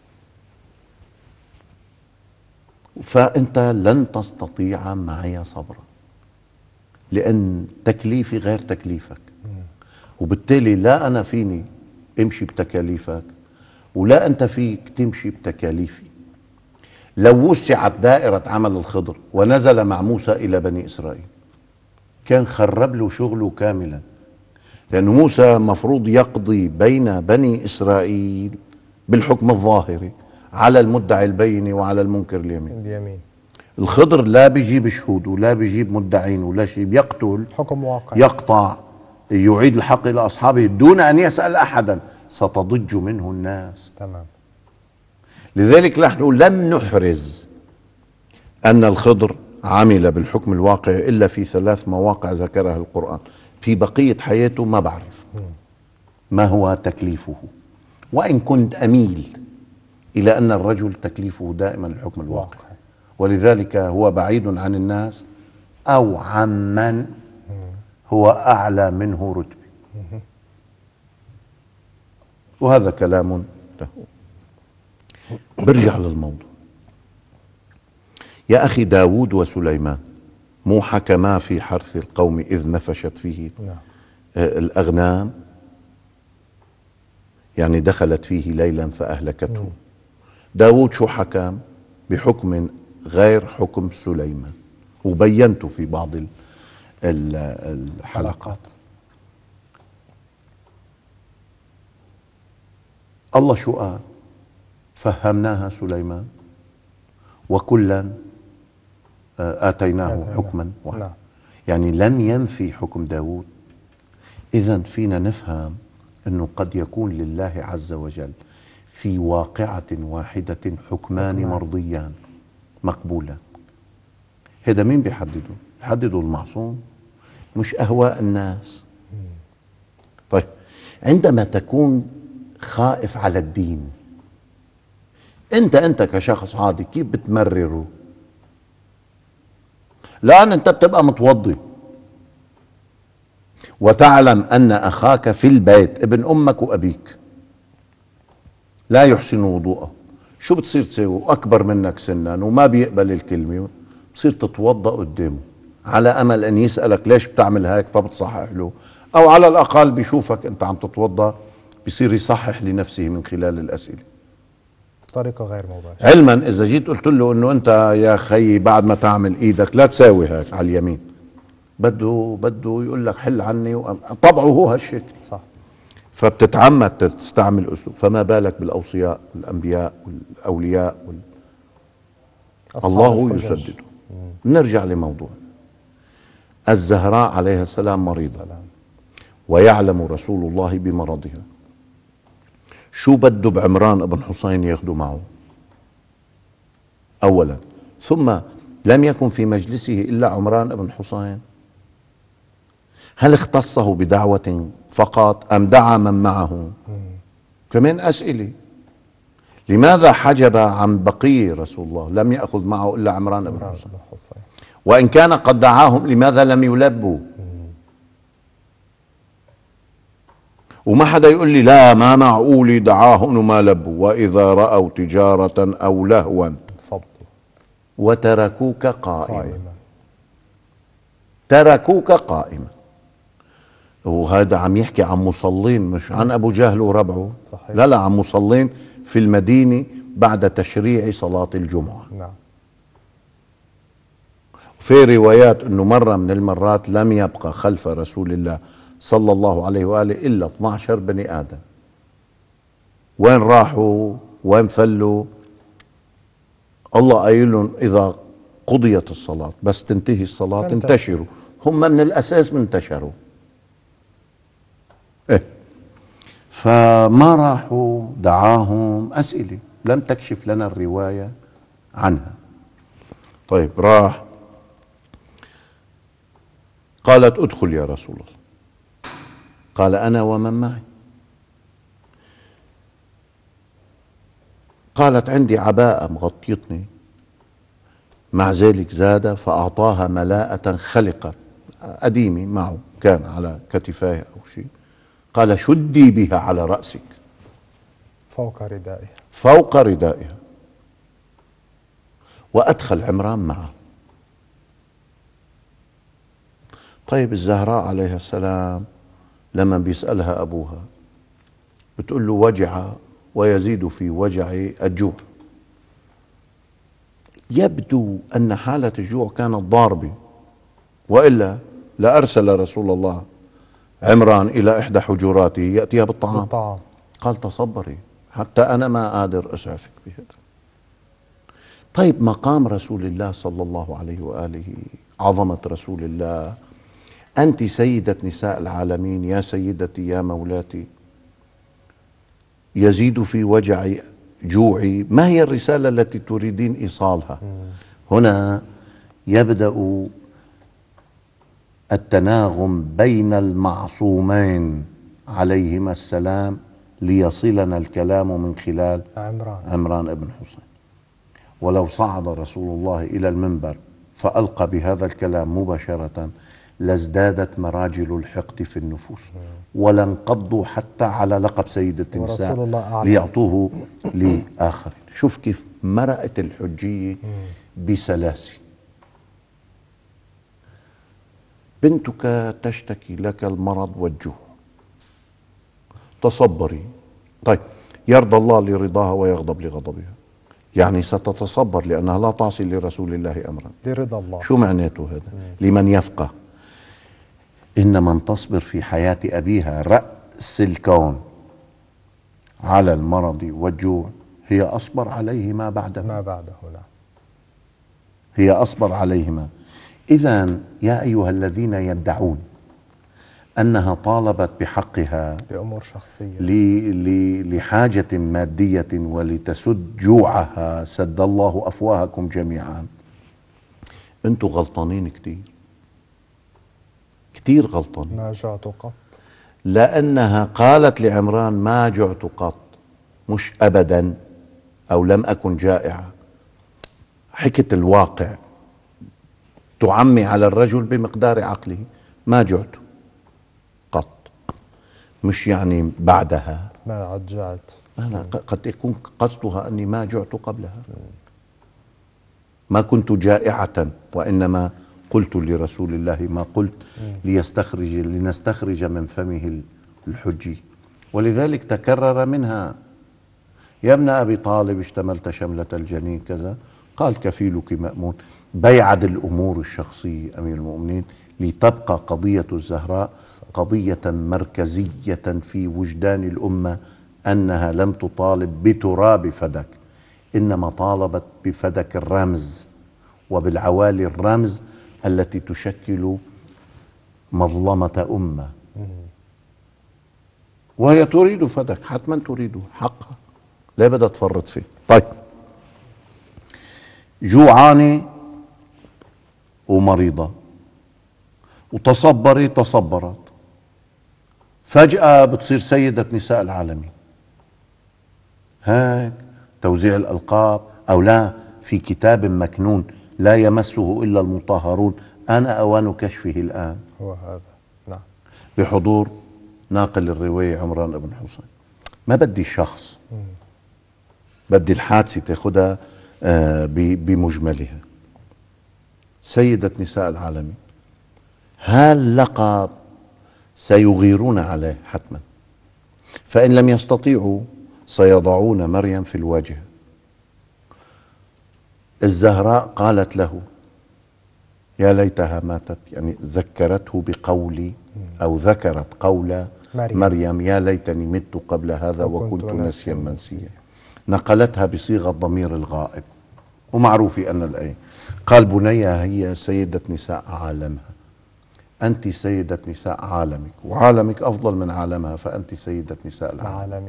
فأنت لن تستطيع معي صبرا، لأن تكليفي غير تكليفك، وبالتالي لا أنا فيني امشي بتكاليفك ولا أنت فيك تمشي بتكاليفي. لو وسعت دائرة عمل الخضر ونزل مع موسى إلى بني إسرائيل كان خرب له شغله كاملا، لأن موسى مفروض يقضي بين بني إسرائيل بالحكم الظاهري على المدعي البيني وعلى المنكر اليمين. اليمين. الخضر لا بيجيب شهود ولا بيجيب مدعين ولا شيء، بيقتل، حكم واقع، يقطع، يعيد الحق إلى أصحابه دون أن يسأل أحدا، ستضج منه الناس. تمام. لذلك نحن لم نحرز أن الخضر عمل بالحكم الواقعي إلا في ثلاث مواقع ذكرها القرآن. في بقية حياته ما بعرف ما هو تكليفه، وإن كنت أميل إلى أن الرجل تكليفه دائما الحكم الواقعي، ولذلك هو بعيد عن الناس أو عمن هو أعلى منه رتبة، وهذا كلام له. برجع للموضوع. يا أخي، داود وسليمان مو حكما في حرث القوم إذ نفشت فيه نعم. الأغنام، يعني دخلت فيه ليلا فأهلكته. مم. داود شو حكم؟ بحكم غير حكم سليمان، وبينته في بعض الحلقات. الله شو قال؟ فهمناها سليمان وكلا آتيناه حكما واحد. نعم. يعني لم ينفي حكم داود. إذن فينا نفهم أنه قد يكون لله عز وجل في واقعة واحدة حكمان حكمان. مرضيان مقبولان. هذا مين بيحدده؟ بيحدده المعصوم، مش أهواء الناس. طيب، عندما تكون خائف على الدين، انت انت كشخص عادي كيف بتمرره؟ لأن انت بتبقى متوضي وتعلم أن أخاك في البيت ابن أمك وأبيك لا يحسن وضوءه، شو بتصير تسوي؟ أكبر منك سنا وما بيقبل الكلمة، بتصير تتوضأ قدامه على أمل أن يسألك ليش بتعمل هيك فبتصحح له، أو على الأقل بيشوفك أنت عم تتوضأ بيصير يصحح لنفسه من خلال الأسئلة طريقة غير مباشرة. علما إذا جيت قلت له أنه أنت يا خيي بعد ما تعمل إيدك لا تساوي هيك على اليمين، بده بده يقول لك حل عني، طبعه هو هالشكل. صح. فبتتعمد تستعمل أسلوب، فما بالك بالأوصياء والأنبياء والأولياء وال... الله يسدده. نرجع لموضوع الزهراء عليها السلام مريضة السلام. ويعلم رسول الله بمرضها، شو بده بعمران بن حسين ياخده معه أولا، ثم لم يكن في مجلسه إلا عمران بن حسين، هل اختصه بدعوة فقط أم دعا من معه؟ كمان أسئلة. لماذا حجب عن بقي رسول الله؟ لم يأخذ معه إلا عمران بن حسين، وإن كان قد دعاهم لماذا لم يلبوا؟ وما حدا يقول لي لا ما معقول دعاهم وما لبوا. وإذا رأوا تجارة أو لهوا وتركوك قائما، تركوك قائما. وهذا عم يحكي عن مصلين، مش عن أبو جهل وربعه. صحيح. لا لا، عن مصلين في المدينة بعد تشريع صلاة الجمعة. نعم. في روايات أنه مرة من المرات لم يبقى خلف رسول الله صلى الله عليه وآله إلا اثني عشر بني آدم. وين راحوا؟ وين فلوا؟ الله قايل لهم إذا قضيت الصلاة بس تنتهي الصلاة انتشروا. هم من الأساس منتشروا. إيه؟ فما راحوا، دعاهم أسئلة لم تكشف لنا الرواية عنها. طيب، راح قالت ادخل يا رسول الله، قال أنا ومن معي. قالت عندي عباءة مغطيتني، مع ذلك زاد فأعطاها ملاءة خلقت قديمة معه كان على كتفاه أو شيء، قال شدي بها على رأسك فوق ردائها فوق ردائها وأدخل عمران معه. طيب، الزهراء عليها السلام لما بيسألها أبوها بتقول له وجع ويزيد في وجعي الجوع. يبدو أن حالة الجوع كانت ضاربة، وإلا لأرسل رسول الله عمران إلى إحدى حجراته يأتيها بالطعام. بالطعام. قال تصبري حتى أنا ما قادر أسعفك بهذا. طيب، مقام رسول الله صلى الله عليه وآله، عظمة رسول الله، أنت سيدة نساء العالمين، يا سيدتي يا مولاتي، يزيد في وجعي جوعي، ما هي الرسالة التي تريدين إيصالها؟ هنا يبدأ التناغم بين المعصومين عليهما السلام ليصلنا الكلام من خلال عمران عمران بن حسين. ولو صعد رسول الله إلى المنبر فألقى بهذا الكلام مباشرة لازدادت مراجل الحقد في النفوس، ولانقضوا حتى على لقب سيدة النساء ليعطوه لآخرين. شوف كيف مرأت الحجية بسلاسة. بنتك تشتكي لك المرض والجوع، تصبري. طيب، يرضى الله لرضاها ويغضب لغضبها، يعني ستتصبر لأنها لا تعصي لرسول الله أمرا لرضا الله. شو معناته هذا؟ مم. لمن يفقه إن من تصبر في حياة أبيها رأس الكون على المرض والجوع هي أصبر عليه ما بعده ما بعده لا. هي أصبر عليهما. إذن يا أيها الذين يدعون أنها طالبت بحقها لأمور شخصية لحاجة مادية ولتسد جوعها، سد الله أفواهكم جميعا. أنتم غلطانين كتير كتير غلطانين. ما جعت قط، لأنها قالت لعمران ما جعت قط، مش أبدا أو لم أكن جائعة. حكت الواقع، تعمي على الرجل بمقدار عقله. ما جعت قط، مش يعني بعدها ما عد جعت. لا، قد يكون قصدها أني ما جعت قبلها، ما كنت جائعة، وإنما قلت لرسول الله ما قلت ليستخرج لنستخرج من فمه الحجي. ولذلك تكرر منها: يا ابن أبي طالب اشتملت شملة الجنين كذا، قال كفيلك مأمون. بيعد الأمور الشخصية أمير المؤمنين لتبقى قضية الزهراء قضية مركزية في وجدان الأمة، أنها لم تطالب بتراب فدك، إنما طالبت بفدك الرمز وبالعوالي الرمز التي تشكل مظلمة أمة، وهي تريد فدك، حتما تريد حقها، لا بدها تفرط فيه. طيب، جوعانة ومريضة وتصبري تصبرت، فجأة بتصير سيدة نساء العالمين. هيك توزيع الألقاب، أو لا، في كتاب مكنون لا يمسه إلا المطهرون، أنا أوان كشفه الآن. هو هذا، نعم، بحضور ناقل الرواية عمران بن حسين. ما بدي شخص، بدي الحادثة تاخدها بمجملها. سيدة نساء العالمين، هاللقب سيغيرون عليه حتما، فإن لم يستطيعوا سيضعون مريم في الوجه. الزهراء قالت له يا ليتها ماتت، يعني ذكرته بقولي أو ذكرت قول مريم, مريم يا ليتني مت قبل هذا وكنت نسيا منسيا. نقلتها بصيغة ضمير الغائب، ومعروف أن الآية قال بني هي سيدة نساء عالمها، أنت سيدة نساء عالمك، وعالمك أفضل من عالمها، فأنت سيدة نساء العالم.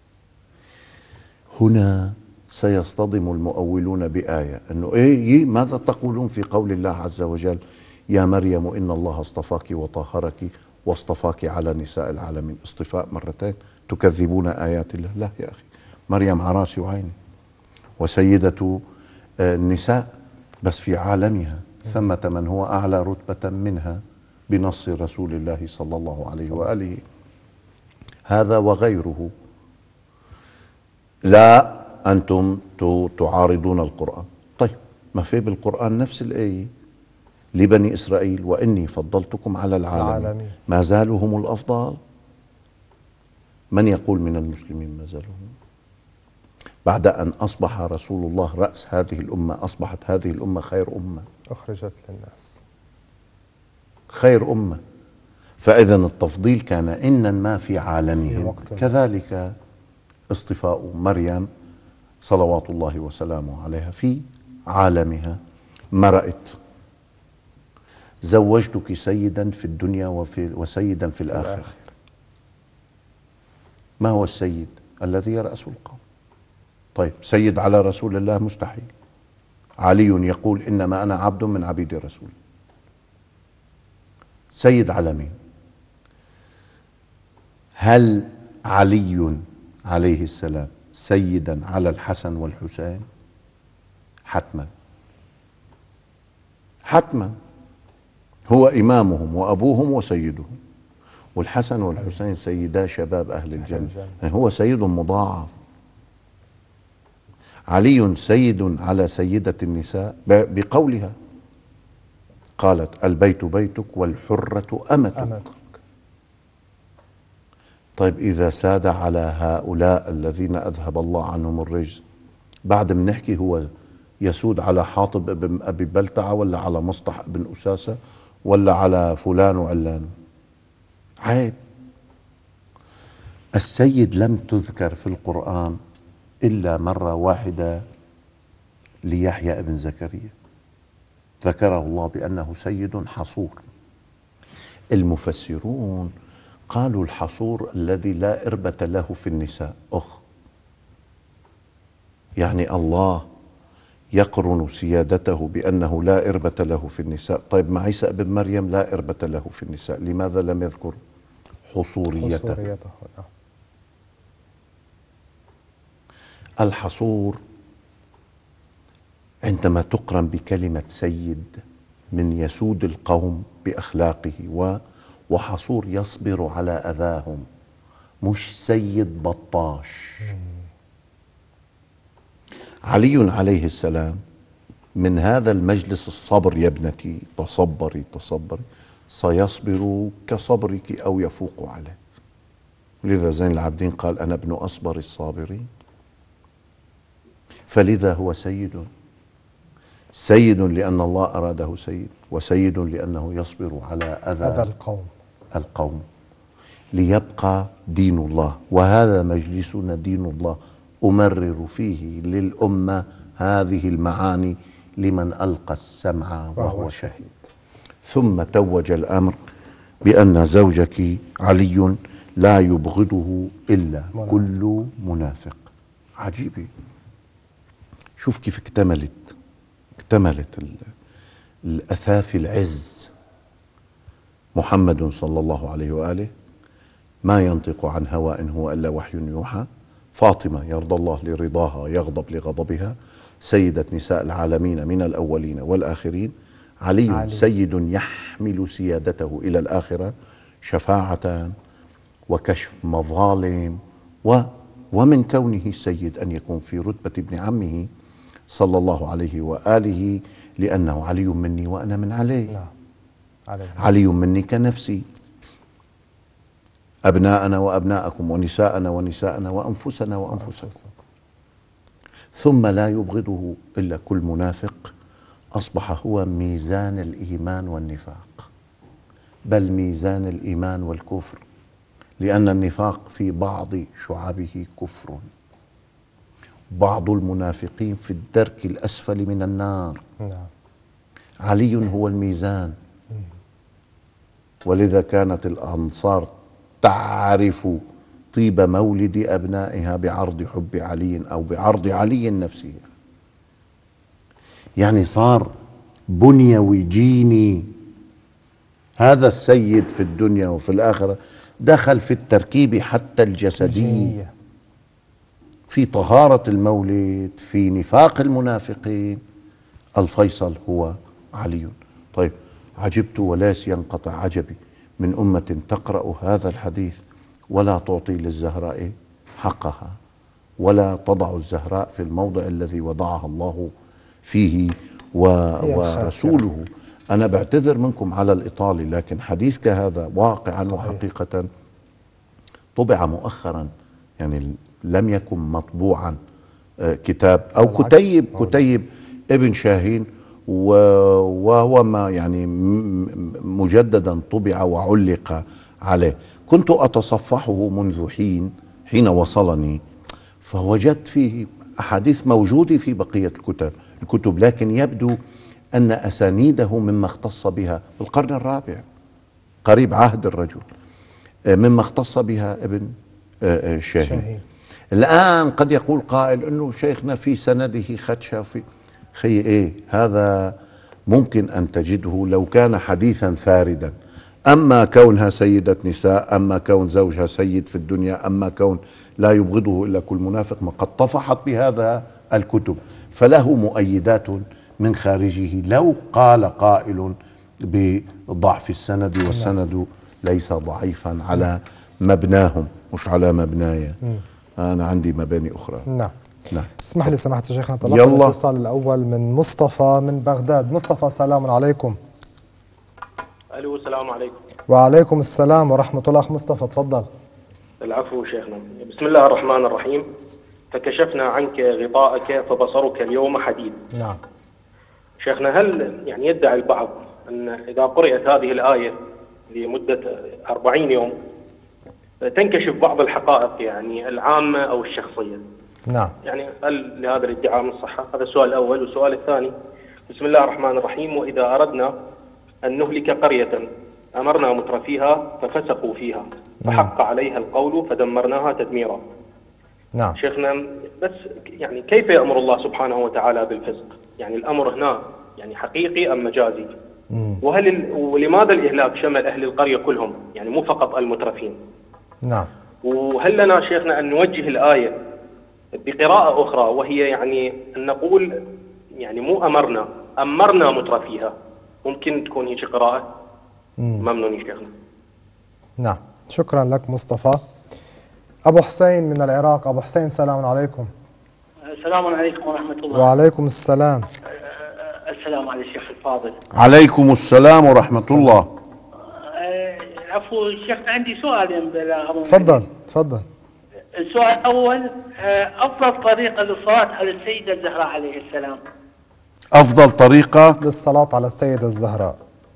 هنا سيصطدم المؤولون بآية أنه إيه ماذا تقولون في قول الله عز وجل يا مريم إن الله اصطفاك وطهرك واصطفاك على نساء العالمين؟ اصطفاء مرتين، تكذبون آيات الله. لا يا أخي، مريم عراسي وعيني وسيدة النساء، بس في عالمها ثمة من هو أعلى رتبة منها بنص رسول الله صلى الله عليه وآله. هذا وغيره. لا، أنتم تعارضون القرآن. طيب، ما في بالقرآن نفس الآية لبني إسرائيل وإني فضلتكم على العالمين، ما زالوا هم الأفضل. من يقول من المسلمين ما زالوا هم؟ بعد أن أصبح رسول الله رأس هذه الأمة، أصبحت هذه الأمة خير أمة أخرجت للناس، خير أمة. فإذا التفضيل كان إن ما في عالمهم. كذلك اصطفاء مريم صلوات الله وسلامه عليها في عالمها. مرأت زوجتك سيدا في الدنيا وفي وسيدا في الآخرة. ما هو السيد؟ الذي يرأس القوم. طيب سيد على رسول الله مستحيل. علي يقول إنما أنا عبد من عبيد رسول. سيد على مين؟ هل علي عليه السلام سيدا على الحسن والحسين؟ حتما حتما، هو إمامهم وأبوهم وسيدهم، والحسن والحسين سيدا شباب أهل الجنة، يعني هو سيد مضاعف. علي سيد على سيدة النساء بقولها، قالت البيت بيتك والحرة أمتك, أمتك. طيب إذا ساد على هؤلاء الذين أذهب الله عنهم الرجز، بعد ما نحكي هو يسود على حاطب بن أبي بلتعة ولا على مصطح بن أساسة ولا على فلان وعلان؟ عيب. السيد لم تذكر في القرآن إلا مرة واحدة ليحيى ابن زكريا، ذكره الله بأنه سيد حصور. المفسرون قالوا الحصور الذي لا إربة له في النساء. أخ، يعني الله يقرن سيادته بأنه لا إربة له في النساء. طيب مع عيسى ابن مريم لا إربة له في النساء، لماذا لم يذكر حصوريته؟ حصوريته. الحصور عندما تقرن بكلمة سيد من يسود القوم بأخلاقه، و وحصور يصبر على أذاهم، مش سيد بطاش. علي عليه السلام من هذا المجلس الصبر، يا ابنتي تصبري تصبري، سيصبر كصبرك أو يفوق عليه. لذا زين العابدين قال أنا ابن أصبر الصابرين. فلذا هو سيد، سيد لأن الله أراده سيد، وسيد لأنه يصبر على أذى القوم القوم ليبقى دين الله. وهذا مجلسنا دين الله، أمرر فيه للأمة هذه المعاني لمن ألقى السمع وهو شهيد. ثم توج الأمر بأن زوجك علي لا يبغضه إلا منافق. كل منافق. عجيب. شوف كيف اكتملت اكتملت الأثاث العز. محمد صلى الله عليه وآله ما ينطق عن هوى إن هو إلا وحي يوحى. فاطمة يرضى الله لرضاها يغضب لغضبها، سيدة نساء العالمين من الأولين والآخرين. علي, علي سيد يحمل سيادته إلى الآخرة شفاعة وكشف مظالم، و ومن كونه سيد أن يكون في رتبة ابن عمه صلى الله عليه وآله، لأنه علي مني وأنا من علي. لا. علي مني كنفسي، أبناءنا وأبناءكم ونساءنا ونساءنا وأنفسنا وأنفسكم. ثم لا يبغضه إلا كل منافق. أصبح هو ميزان الإيمان والنفاق، بل ميزان الإيمان والكفر، لأن النفاق في بعض شعبه كفر. بعض المنافقين في الدرك الأسفل من النار. علي هو الميزان. ولذا كانت الأنصار تعرف طيب مولد أبنائها بعرض حب علي أو بعرض علي نفسه. يعني صار بنيوي جيني. هذا السيد في الدنيا وفي الآخرة دخل في التركيب حتى الجسدي، في طهارة المولد، في نفاق المنافقين. الفيصل هو علي. طيب عجبت وليس ينقطع عجبي من أمة تقرأ هذا الحديث ولا تعطي للزهراء حقها، ولا تضع الزهراء في الموضع الذي وضعها الله فيه ورسوله. أنا بعتذر منكم على الإطالة، لكن حديث كهذا واقعا وحقيقة طبع مؤخرا، يعني لم يكن مطبوعا كتاب أو كتيب كتيب ابن شاهين، وهو ما يعني مجددا طبع وعلق عليه. كنت أتصفحه منذ حين حين وصلني، فوجدت فيه أحاديث موجودة في بقية الكتب الكتب لكن يبدو أن أسانيده مما اختص بها بالقرن الرابع قريب عهد الرجل، مما اختص بها ابن شاهين. الآن قد يقول قائل أنه شيخنا في سنده خدشة في خي إيه، هذا ممكن أن تجده لو كان حديثا ثاردا. أما كونها سيدة نساء، أما كون زوجها سيد في الدنيا، أما كون لا يبغضه إلا كل منافق، ما قد طفحت بهذا الكتب، فله مؤيدات من خارجه. لو قال قائل بضعف السند، والسند ليس ضعيفا على مبناهم مش على مبناي، أنا عندي مباني أخرى. نعم نعم. اسمح لي سماحة شيخنا، طلبت الاتصال الأول من مصطفى من بغداد. مصطفى سلام عليكم. الو السلام عليكم. وعليكم السلام ورحمة الله. أخ مصطفى تفضل. العفو شيخنا. بسم الله الرحمن الرحيم. فكشفنا عنك غطاءك فبصرك اليوم حديد. نعم. شيخنا، هل يعني يدعي البعض أن إذا قرأت هذه الآية لمدة أربعين يوم تنكشف بعض الحقائق يعني العامة أو الشخصية؟ نعم. يعني هل لهذا الادعاء من صحة؟ هذا السؤال الأول. والسؤال الثاني: بسم الله الرحمن الرحيم. وإذا أردنا أن نهلك قرية أمرنا مترفيها ففسقوا فيها فحق عليها القول فدمرناها تدميرا. نعم. شيخنا، بس يعني كيف يأمر الله سبحانه وتعالى بالفسق؟ يعني الأمر هنا يعني حقيقي أم مجازي؟ مم. وهل ال... ولماذا الإهلاك شمل أهل القرية كلهم يعني مو فقط المترفين؟ نعم. وهل لنا شيخنا أن نوجه الآية بقراءة أخرى، وهي يعني أن نقول يعني مو أمرنا أمرنا مترفيها؟ ممكن تكون هيك قراءة؟ ممنون يا شيخنا. نعم، شكرا لك مصطفى. أبو حسين من العراق. أبو حسين سلام عليكم. السلام عليكم ورحمة الله. وعليكم السلام. السلام على الشيخ الفاضل. عليكم السلام ورحمة الله. عفوا شيخ، عندي سؤالين. تفضل تفضل. السؤال الأول: أفضل طريقة للصلاة على السيدة الزهراء عليه السلام. أفضل طريقة للصلاة على السيدة الزهراء.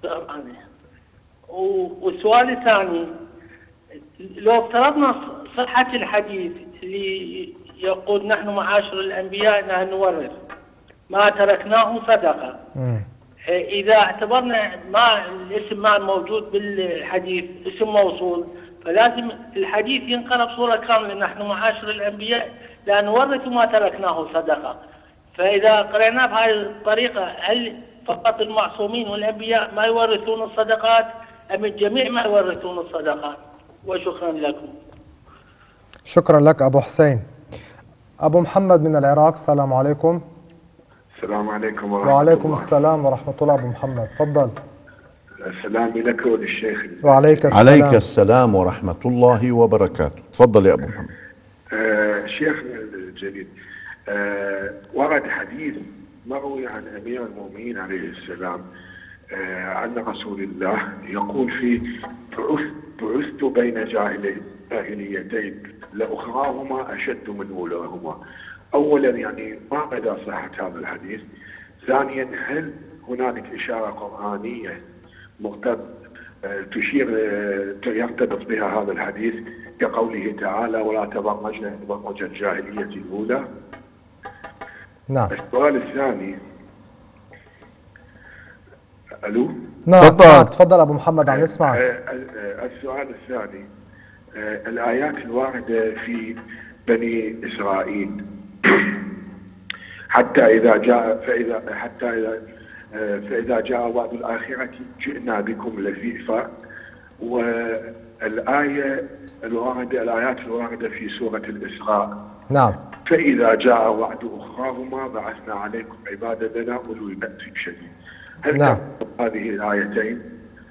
والسؤال الثاني: لو افترضنا صحة الحديث اللي يقول نحن معاشر الأنبياء نحن نورث ما تركناه صدقة، مم. إذا اعتبرنا ما الاسم ما موجود بالحديث اسم موصول، فلازم الحديث ينقرأ بصورة كاملة: نحن معاشر الأنبياء لا نورث ما تركناه صدقة. فإذا قرأناه بهذه الطريقة، هل فقط المعصومين والأنبياء ما يورثون الصدقات أم الجميع ما يورثون الصدقات؟ وشكرا لكم. شكرا لك أبو حسين. أبو محمد من العراق. السلام عليكم. السلام عليكم ورحمة وعليكم الله. السلام ورحمة الله. أبو محمد تفضل. السلام لك وللشيخ. وعليك السلام. عليك السلام ورحمة الله وبركاته. تفضل يا أبو محمد. آه شيخنا الجليل، آه ورد حديث مروي عن أمير المؤمنين عليه السلام آه عن رسول الله يقول فيه: بعثت بين جاهليتين لأخراهما أشد من أولاهما. أولا يعني ما مدى صحة هذا الحديث؟ ثانيا، هل هنالك إشارة قرآنية مقتض تشير يرتبط بها هذا الحديث كقوله تعالى: ولا تبرجن تبرج الجاهلية الأولى؟ نعم. السؤال الثاني. ألو؟ نعم تفضل تفضل أبو محمد، عم نسمع. السؤال الثاني: الآيات الواردة في بني إسرائيل حتى إذا جاء فإذا حتى إذا فإذا جاء وعد الآخرة جئنا بكم لفيفا، والآية الواردة الآيات الواردة في سورة الإسراء: نعم، فإذا جاء وعد أخراهما بعثنا عليكم عبادا لنا أولي بأس شديد. هل نعم. هذه الآيتين؟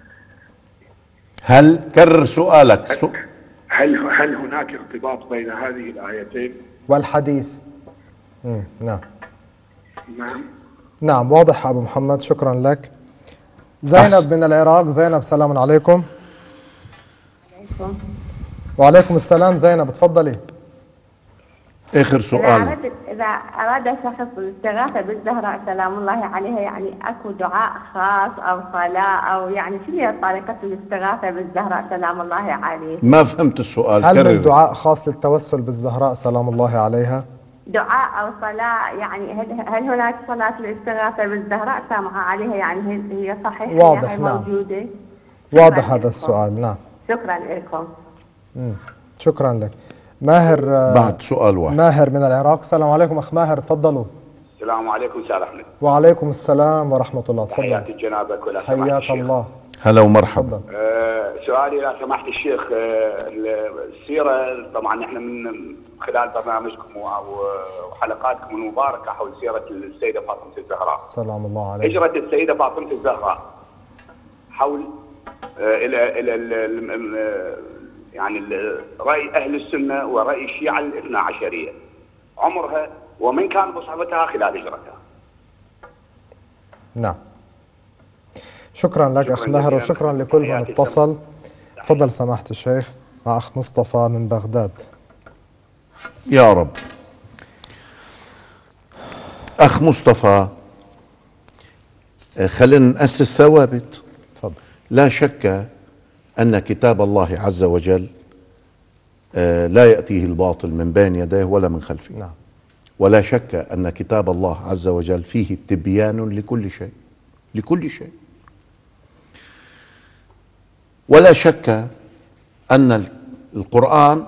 هل كرر سؤالك؟ سؤ... هل هل هناك ارتباط بين هذه الآيتين والحديث؟ مم. نعم نعم نعم واضح أبو محمد، شكرا لك. زينب أحسن. من العراق. زينب سلام عليكم. عليكم. وعليكم السلام. زينب تفضلي. آخر سؤال. إذا أراد, إذا أراد شخص الاستغاثة بالزهراء سلام الله عليها، يعني أكو دعاء خاص أو صلاة أو يعني شو هي طريقة الاستغاثة بالزهراء سلام الله عليها؟ ما فهمت السؤال. هل كرر. من دعاء خاص للتوسل بالزهراء سلام الله عليها؟ دعاء أو صلاة، يعني هل, هل هناك صلاة الاستغاثة بالزهراء سامعة عليها، يعني هل هي صحيحة؟ واضح، هي نعم. موجودة؟ واضح هذا السؤال. نعم. شكرا لكم. مم. شكرا لك. ماهر، بعد سؤال واحد. ماهر من العراق. السلام عليكم أخ ماهر، تفضلوا. السلام عليكم استاذ احمد. وعليكم السلام ورحمة الله. تفضل. تحياتي لجنابك ولا سماحة حياك الشيخ. الله. هلا ومرحبا. آه سؤالي لا سماحة الشيخ، آه السيرة طبعا احنا من خلال برنامجكم وحلقاتكم المباركة حول سيرة السيدة فاطمة الزهراء. سلام الله عليها. هجرة السيدة فاطمة الزهراء حول آه الى الى يعني رأي أهل السنة ورأي الشيعة الاثنا عشرية، عمرها ومن كان بصحبتها خلال هجرتها. نعم. شكرا لك شكراً أخ ماهر، وشكرا لكل من اتصل. تفضل سماحة الشيخ مع أخ مصطفى من بغداد. يا رب. أخ مصطفى، خلينا نأسس ثوابت. تفضل. لا شك أن كتاب الله عز وجل لا يأتيه الباطل من بين يديه ولا من خلفه. نعم. ولا شك أن كتاب الله عز وجل فيه تبيان لكل شيء، لكل شيء. ولا شك أن القرآن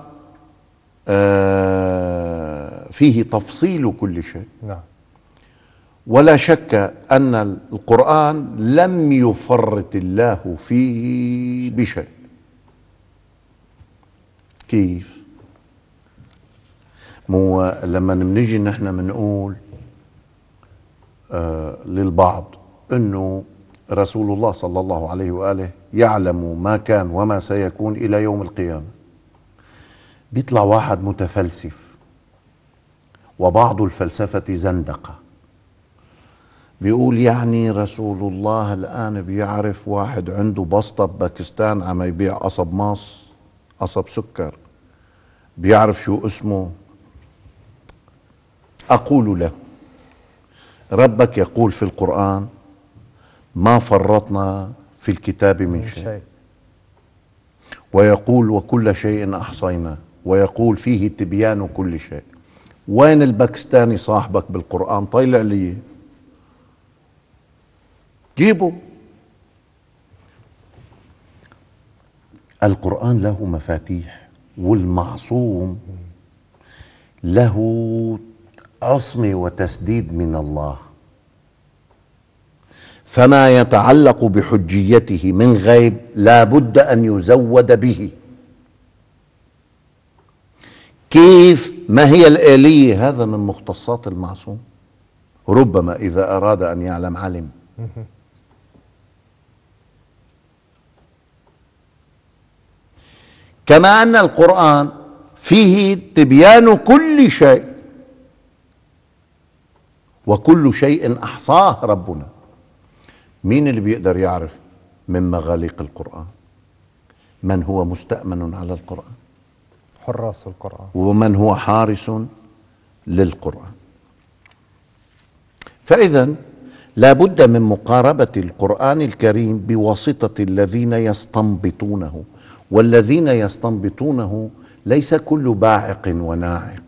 فيه تفصيل كل شيء. نعم. ولا شك أن القرآن لم يفرط الله فيه بشيء. كيف؟ مو لما بنيجي نحن بنقول آه للبعض انه رسول الله صلى الله عليه واله يعلم ما كان وما سيكون الى يوم القيامه، بيطلع واحد متفلسف، وبعض الفلسفه زندقه، بيقول يعني رسول الله الان بيعرف واحد عنده بسطه بباكستان عم يبيع قصب ماص، قصب سكر، بيعرف شو اسمه. أقول له ربك يقول في القرآن ما فرطنا في الكتاب من شيء, شيء. ويقول وكل شيء أحصيناه، ويقول فيه تبيان كل شيء. وين الباكستاني صاحبك بالقرآن؟ طيلع لي جيبه. القرآن له مفاتيح، والمعصوم له عصمة وتسديد من الله، فما يتعلق بحجيته من غيب لا بد أن يزود به. كيف؟ ما هي الآلية؟ هذا من مختصات المعصوم. ربما إذا أراد أن يعلم علم. كما أن القرآن فيه تبيان كل شيء، وكل شيء أحصاه ربنا. مين اللي بيقدر يعرف من مغاليق القرآن؟ من هو مستأمن على القرآن، حراس القرآن، ومن هو حارس للقرآن. فإذا لا بد من مقاربة القرآن الكريم بواسطة الذين يستنبطونه، والذين يستنبطونه ليس كل باعق وناعق.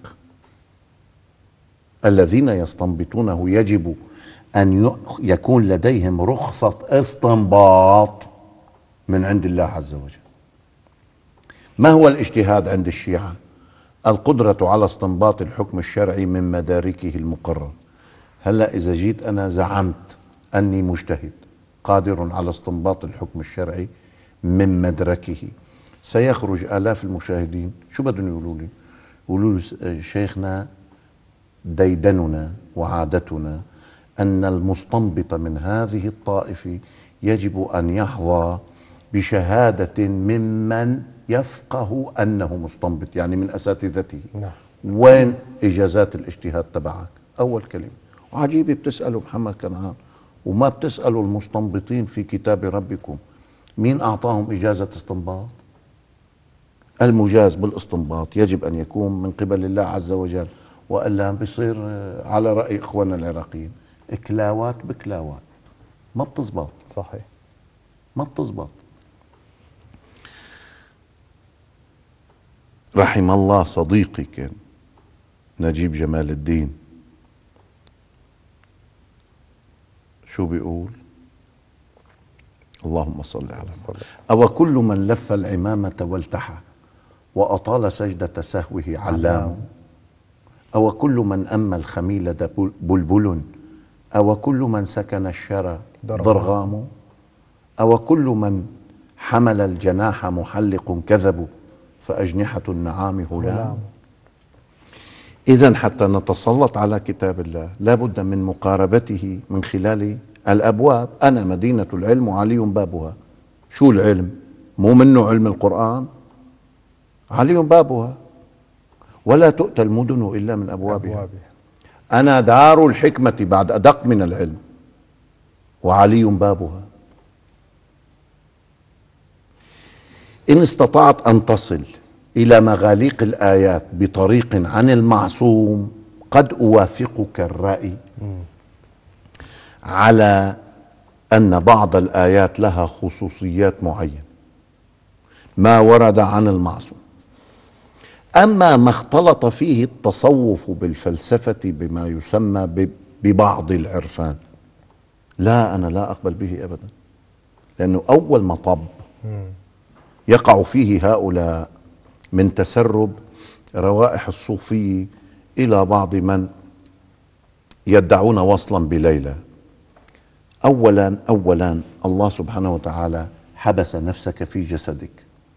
الذين يستنبطونه يجب أن يكون لديهم رخصة استنباط من عند الله عز وجل. ما هو الاجتهاد عند الشيعة؟ القدرة على استنباط الحكم الشرعي من مداركه المقرر. هلأ إذا جيت أنا زعمت أني مجتهد قادر على استنباط الحكم الشرعي من مدركه، سيخرج آلاف المشاهدين شو بدهم يقولوا لي؟ يقولوا لي شيخنا ديدننا وعادتنا أن المستنبط من هذه الطائفة يجب أن يحظى بشهادة ممن يفقه أنه مستنبط، يعني من أساتذته. نعم. وين إجازات الاجتهاد تبعك؟ أول كلمة. وعجيب بتسألوا محمد كنعان وما بتسألوا المستنبطين في كتاب ربكم مين أعطاهم إجازة استنباط؟ المجاز بالاستنباط يجب أن يكون من قبل الله عز وجل، وإلا بصير على رأي إخواننا العراقيين إكلاوات بكلاوات، ما بتزبط. صحيح، ما بتزبط. رحم الله صديقي كان نجيب جمال الدين شو بيقول؟ اللهم صل على محمد. أو كل من لف العمامة والتحى وأطال سجدة سهوه علام، أو كل من أما الخميلة بلبل، أو كل من سكن الشرى ضرغام، أو كل من حمل الجناح محلق كذب فأجنحة النعام هلام. إذن حتى نتسلط على كتاب الله لا بد من مقاربته من خلال الأبواب. أنا مدينة العلم وعلي بابها. شو العلم؟ مو منه علم القرآن؟ علي بابها، ولا تؤتى المدن إلا من أبوابها. أبوابها. أنا دار الحكمة بعد أدق من العلم وعلي بابها. إن استطعت أن تصل إلى مغاليق الآيات بطريق عن المعصوم قد أوافقك الرأي على أن بعض الآيات لها خصوصيات معينة ما ورد عن المعصوم. أما ما اختلط فيه التصوف بالفلسفة بما يسمى ببعض العرفان، لا، أنا لا أقبل به أبدا، لأنه أول مطب يقع فيه هؤلاء من تسرب روائح الصوفية إلى بعض من يدعون وصلا بليلى. أولا أولا الله سبحانه وتعالى حبس نفسك في جسدك.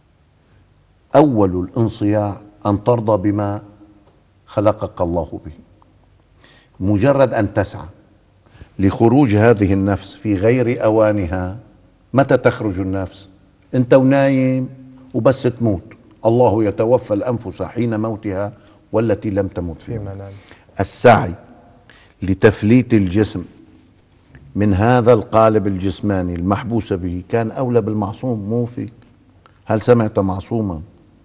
أول الانصياع أن ترضى بما خلقك الله به. مجرد أن تسعى لخروج هذه النفس في غير أوانها. متى تخرج النفس؟ أنت ونايم وبس تموت. الله يتوفى الأنفس حين موتها والتي لم تمت في منام. السعي لتفليت الجسم من هذا القالب الجسماني المحبوس به كان أولى بالمعصوم، مو فيك. هل سمعت معصوما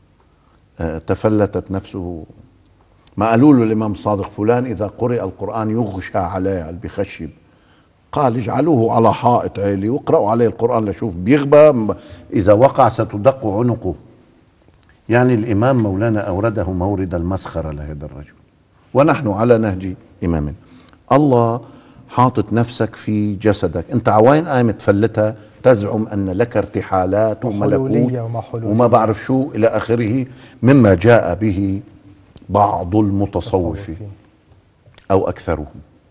تفلتت نفسه؟ ما قالوا له الإمام الصادق فلان إذا قرئ القرآن يغشى عليه بخشب، قال اجعلوه على حائط عالي واقرأوا عليه القرآن لشوف بيغبى، إذا وقع ستدق عنقه. يعني الإمام مولانا أورده مورد المسخرة لهذا الرجل، ونحن على نهج إمامنا. الله حاطط نفسك في جسدك، انت عوين قايم تفلتها تزعم ان لك ارتحالات وملكوت وما بعرف شو الى اخره مما جاء به بعض المتصوفين او اكثرهم.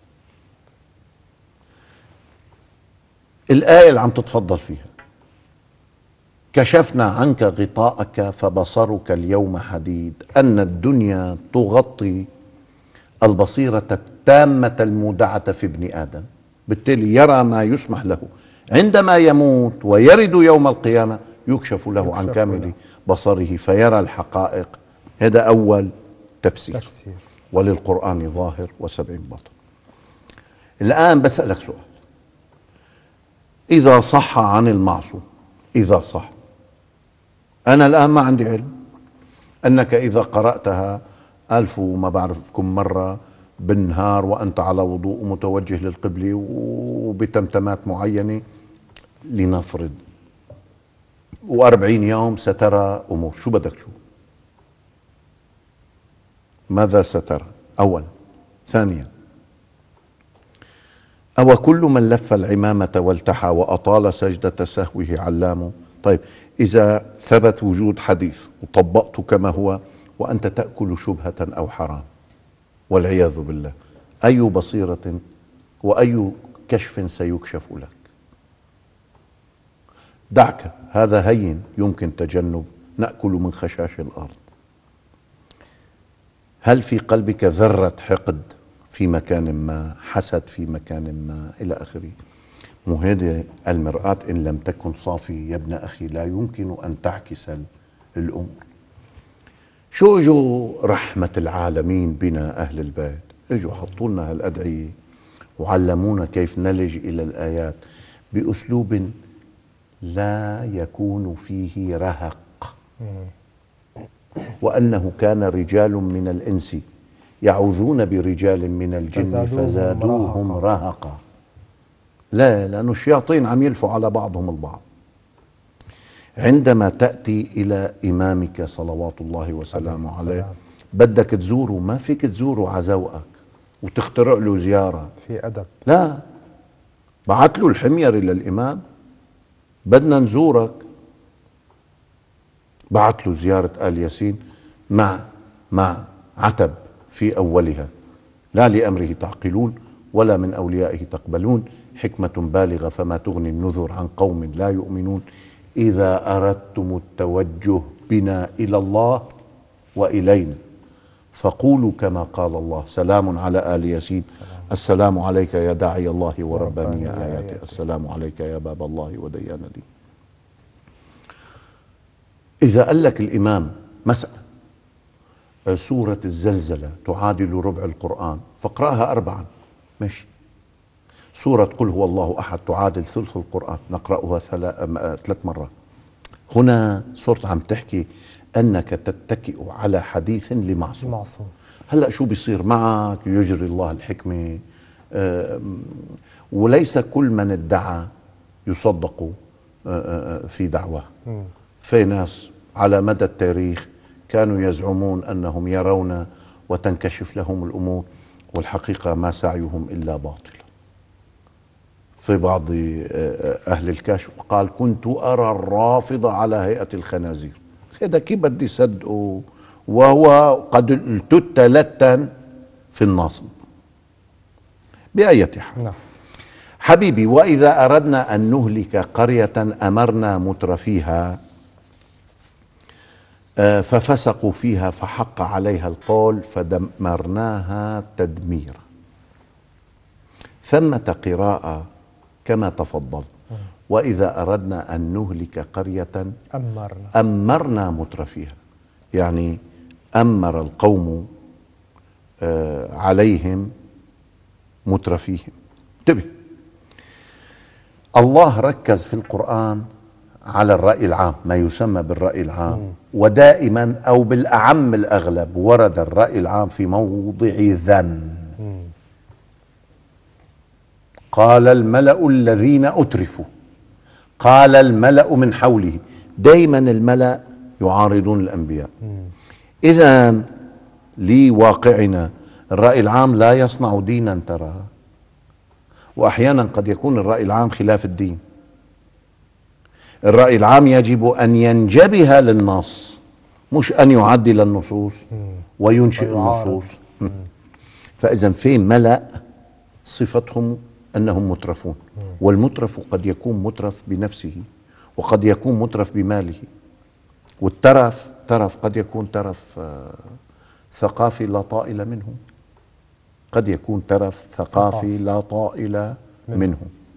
الآية اللي عم تتفضل فيها كشفنا عنك غطاءك فبصرك اليوم حديد، أن الدنيا تغطي البصيرة التامة المودعة في ابن آدم، بالتالي يرى ما يسمح له. عندما يموت ويرد يوم القيامة يكشف له يكشف عن كامل له. بصره فيرى الحقائق. هذا أول تفسير, تفسير. وللقرآن ظاهر وسبع باطن. الآن بسألك سؤال، إذا صح عن المعصوم، إذا صح، أنا الآن ما عندي علم أنك إذا قرأتها ألف وما بعرف كم مرة بالنهار وأنت على وضوء متوجه للقبلة وبتمتمات معينة لنفرض، وأربعين يوم سترى أمور، شو بدك شو؟ ماذا سترى؟ أولا. ثانيا، أو كل من لف العمامة والتحى وأطال سجدة سهوه علام. طيب إذا ثبت وجود حديث وطبقته كما هو وأنت تأكل شبهة أو حرام والعياذ بالله، أي بصيرة وأي كشف سيكشف لك؟ دعك، هذا هين يمكن تجنب، نأكل من خشاش الأرض. هل في قلبك ذرة حقد في مكان ما، حسد في مكان ما إلى آخره؟ مو هذه المرآة إن لم تكن صافية يا ابن أخي لا يمكن أن تعكس الأمور. شو اجوا رحمة العالمين بنا أهل البيت، اجوا حطوا لنا هالأدعية وعلمونا كيف نلج إلى الآيات بأسلوب لا يكون فيه رهق، وأنه كان رجال من الإنس يعوذون برجال من الجن فزادوهم, فزادوهم رهقا. رهقا. لا، لأن الشياطين عم يلفوا على بعضهم البعض. عندما تأتي إلى إمامك صلوات الله وسلامه عليه بدك تزوره ما فيك تزوره على ذوقك وتخترع له زيارة في أدب. لا، بعت له الحميري للإمام، بدنا نزورك، بعت له زيارة آل ياسين مع مع عتب في أولها: لا لأمره تعقلون ولا من أوليائه تقبلون، حكمة بالغة فما تغني النذر عن قوم لا يؤمنون، إذا أردتم التوجه بنا إلى الله وإلينا فقولوا كما قال الله: سلام على آل ياسين، السلام عليك يا داعي الله ورباني آياته، السلام عليك يا باب الله وديان دين. إذا قال لك الإمام مسألة سورة الزلزلة تعادل ربع القرآن فاقرأها أربعا، ماشي. سورة قل هو الله أحد تعادل ثلث القرآن، نقرأها ثلاث مرات. هنا صرت عم تحكي أنك تتكئ على حديث لمعصوم. معصوم. هلأ شو بيصير معك؟ يجري الله الحكمة. وليس كل من ادعى يصدق في دعواه. في ناس على مدى التاريخ كانوا يزعمون أنهم يرون وتنكشف لهم الأمور، والحقيقة ما سعيهم إلا باطل. في بعض أهل الكشف قال: كنت أرى الرافضة على هيئة الخنازير. هذا كيف بدي صدقه وهو قد التت لتا في الناصب؟ بأية حال. نعم. حبيبي، وإذا أردنا أن نهلك قرية أمرنا مترفيها ففسقوا فيها فحق عليها القول فدمرناها تدميرا. ثمة قراءة كما تفضلت: وإذا أردنا أن نهلك قرية أمرنا أمرنا مترفيها، يعني أمر القوم عليهم مترفيهم. انتبه، الله ركز في القرآن على الرأي العام، ما يسمى بالرأي العام. م. ودائما أو بالأعم الأغلب ورد الرأي العام في موضع ذم. م. قال الملأ الذين أترفوا، قال الملأ من حوله، دائما الملأ يعارضون الأنبياء. إذن لواقعنا الرأي العام لا يصنع دينا ترى، وأحيانا قد يكون الرأي العام خلاف الدين. الرأي العام يجب أن ينجبه للنص، مش أن يعدل النصوص وينشئ النصوص. فإذا في ملأ صفتهم أنهم مترفون، والمترف قد يكون مترف بنفسه وقد يكون مترف بماله. والترف ترف قد يكون ترف ثقافي لا طائل منه، قد يكون ترف ثقافي لا طائل منه.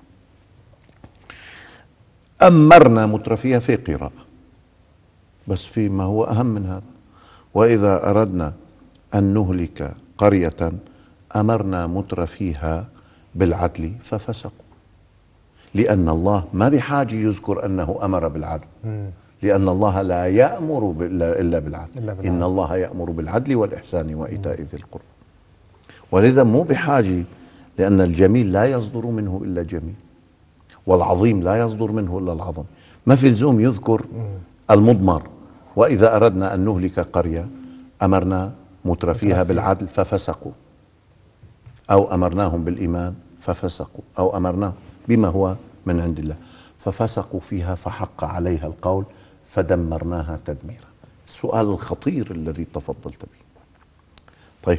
أمرنا مترفيها في قراءة، بس في ما هو أهم من هذا: وإذا أردنا أن نهلك قرية أمرنا مترفيها بالعدل ففسقوا. لأن الله ما بحاجة يذكر أنه أمر بالعدل، لأن الله لا يأمر إلا بالعدل. إن الله يأمر بالعدل والإحسان وإيتاء ذي القربى. ولذا مو بحاجة، لأن الجميل لا يصدر منه إلا جميل، والعظيم لا يصدر منه إلا العظم. ما في لزوم يذكر المضمر: وإذا أردنا أن نهلك قرية أمرنا مترفيها بالعدل ففسقوا، أو أمرناهم بالإيمان ففسقوا، أو أمرناهم بما هو من عند الله ففسقوا فيها فحق عليها القول فدمرناها تدميرا. السؤال الخطير الذي تفضلت به: طيب،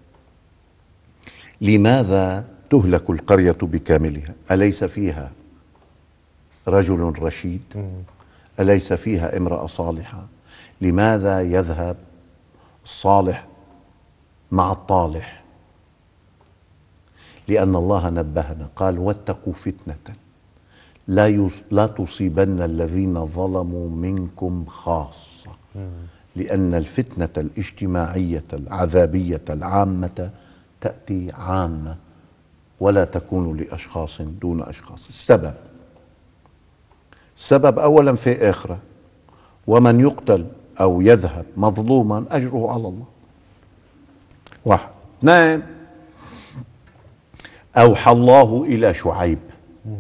لماذا تهلك القرية بكاملها؟ أليس فيها رجل رشيد؟ أليس فيها امرأة صالحة؟ لماذا يذهب الصالح مع الطالح؟ لأن الله نبهنا، قال: واتقوا فتنة لا لا تصيبن الذين ظلموا منكم خاصة. لأن الفتنة الاجتماعية العذابية العامة تأتي عامة ولا تكون لأشخاص دون أشخاص. السبب السبب أولا في آخرة: ومن يقتل أو يذهب مظلوما أجره على الله. واحد. اثنين: أوحى الله إلى شعيب: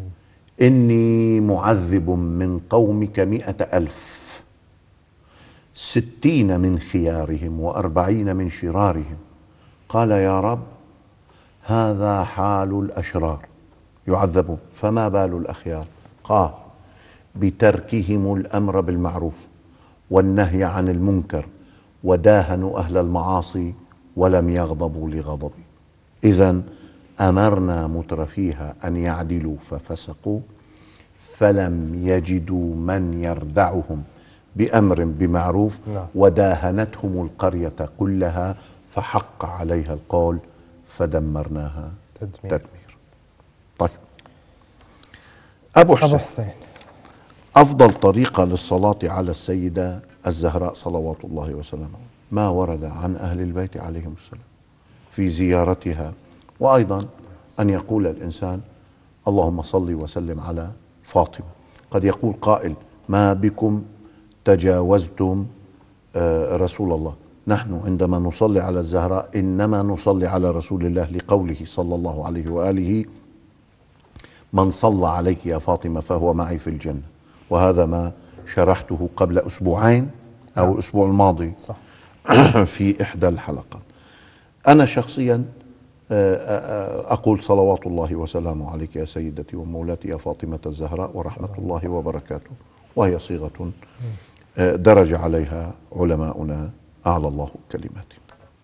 إني معذب من قومك مئة ألف ستين من خيارهم وأربعين من شرارهم. قال يا رب هذا حال الأشرار يعذبون، فما بال الأخيار؟ قال بتركهم الأمر بالمعروف والنهي عن المنكر وداهنوا أهل المعاصي ولم يغضبوا لغضبي. إذن أمرنا مترفيها أن يعدلوا ففسقوا فلم يجدوا من يردعهم بأمر بمعروف وداهنتهم القرية كلها فحق عليها القول فدمرناها تدمير, تدمير. طيب أبو حسين, أبو حسين أفضل طريقة للصلاة على السيدة الزهراء صلوات الله وسلامه ما ورد عن أهل البيت عليهم السلام في زيارتها، وأيضا أن يقول الإنسان اللهم صل وسلم على فاطمة. قد يقول قائل ما بكم تجاوزتم رسول الله، نحن عندما نصلي على الزهراء إنما نصلي على رسول الله لقوله صلى الله عليه وآله من صلى عليك يا فاطمة فهو معي في الجنة، وهذا ما شرحته قبل أسبوعين أو الأسبوع الماضي صح. في إحدى الحلقات. أنا شخصيا أقول صلوات الله وسلامه عليك يا سيدتي ومولاتي يا فاطمة الزهراء ورحمة الله وبركاته، وهي صيغة درج عليها علماؤنا أعلى الله كلماته.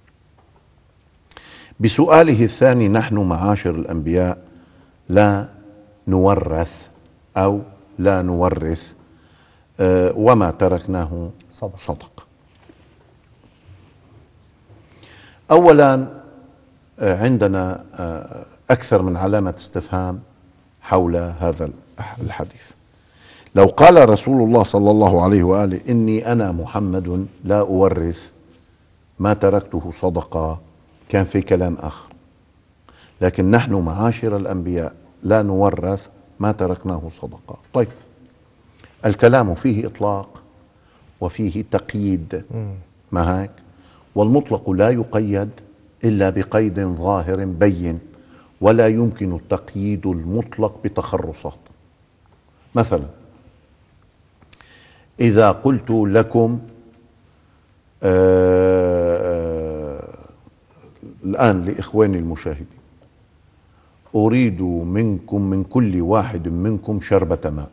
بسؤاله الثاني نحن معاشر الأنبياء لا نورث أو لا نورث وما تركناه صدق. أولا عندنا أكثر من علامة استفهام حول هذا الحديث. لو قال رسول الله صلى الله عليه وآله إني أنا محمد لا أورث ما تركته صدقة كان في كلام آخر، لكن نحن معاشر الأنبياء لا نورث ما تركناه صدقة. طيب الكلام فيه إطلاق وفيه تقييد، ما هيك؟ والمطلق لا يقيد إلا بقيد ظاهر بين، ولا يمكن التقييد المطلق بتخرصات. مثلا إذا قلت لكم آآ آآ الآن لإخواني المشاهدين أريد منكم من كل واحد منكم شربة ماء،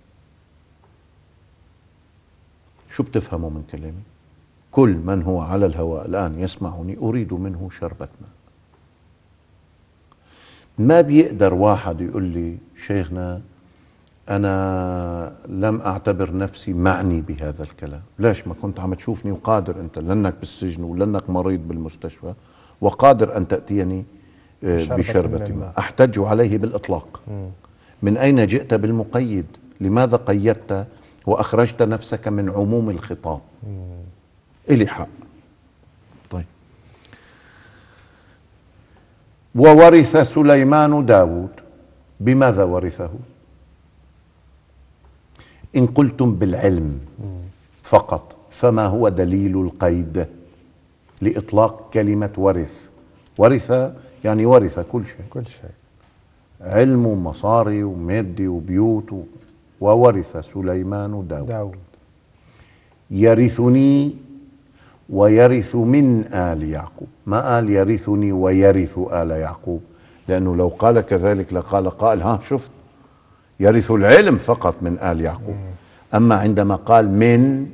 شو بتفهموا من كلامي؟ كل من هو على الهواء الآن يسمعني أريد منه شربة ماء. ما بيقدر واحد يقول لي شيخنا أنا لم أعتبر نفسي معني بهذا الكلام. ليش؟ ما كنت عم تشوفني وقادر أنت لأنك بالسجن ولأنك مريض بالمستشفى وقادر أن تأتيني بشربة ماء. أحتج عليه بالإطلاق. من أين جئت بالمقيد؟ لماذا قيدت وأخرجت نفسك من عموم الخطاب؟ إلي حق. طيب وورث سليمان داود، بماذا ورثه؟ إن قلتم بالعلم فقط فما هو دليل القيد لإطلاق كلمة ورث؟ ورث يعني ورث كل شيء، كل شيء، علم ومصاري ومادي وبيوت، وورث سليمان داود, داود. يرثني ويرث من آل يعقوب، ما قال يرثني ويرث آل يعقوب، لأنه لو قال كذلك لقال قائل ها شفت يرث العلم فقط من آل يعقوب. أما عندما قال من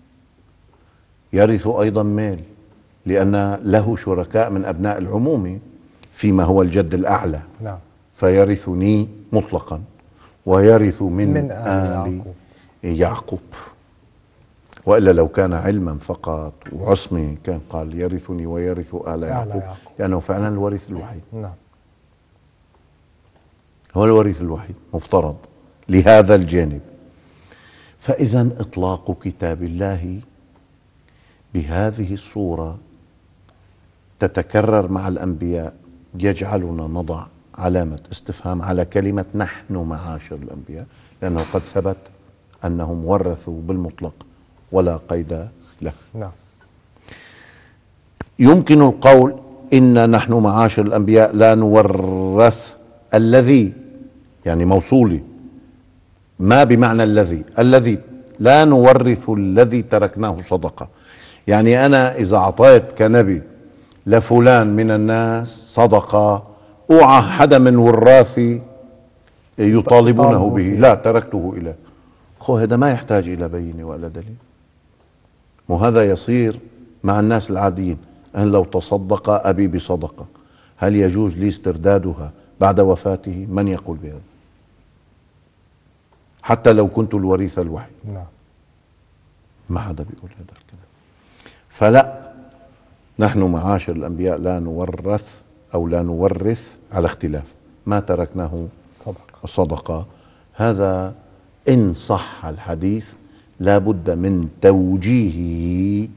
يرث أيضا مال، لأن له شركاء من أبناء العموم فيما هو الجد الأعلى. نعم. فيرثني مطلقا ويرث من, من آل, آل يعقوب. يعقوب. وإلا لو كان علما فقط وعصمي كان قال يرثني ويرث آل يعقوب، لأنه فعلا الورث الوحيد. نعم. هو الورث الوحيد مفترض لهذا الجانب. فإذا إطلاق كتاب الله بهذه الصورة تتكرر مع الأنبياء يجعلنا نضع علامة استفهام على كلمة نحن معاشر الأنبياء، لأنه قد ثبت أنهم ورثوا بالمطلق ولا قيد له. نعم. يمكن القول إن نحن معاشر الأنبياء لا نورث الذي، يعني موصولي، ما بمعنى الذي، الذي لا نورث الذي تركناه صدقة. يعني أنا إذا أعطيت كنبي لفلان من الناس صدقة، أوعى حدا من وراثي يطالبونه به، لا تركته إلى خو، هذا ما يحتاج إلى بينة ولا دليل. وهذا يصير مع الناس العاديين. أن لو تصدق أبي بصدقة، هل يجوز لي استردادها بعد وفاته؟ من يقول بهذا؟ حتى لو كنت الوريث الوحيد. نعم. ما حدا بيقول هذا الكلام. فلا، نحن معاشر الأنبياء لا نورث أو لا نورث على اختلاف، ما تركناه صدقة صدقة. هذا إن صح الحديث لا بد من توجيهه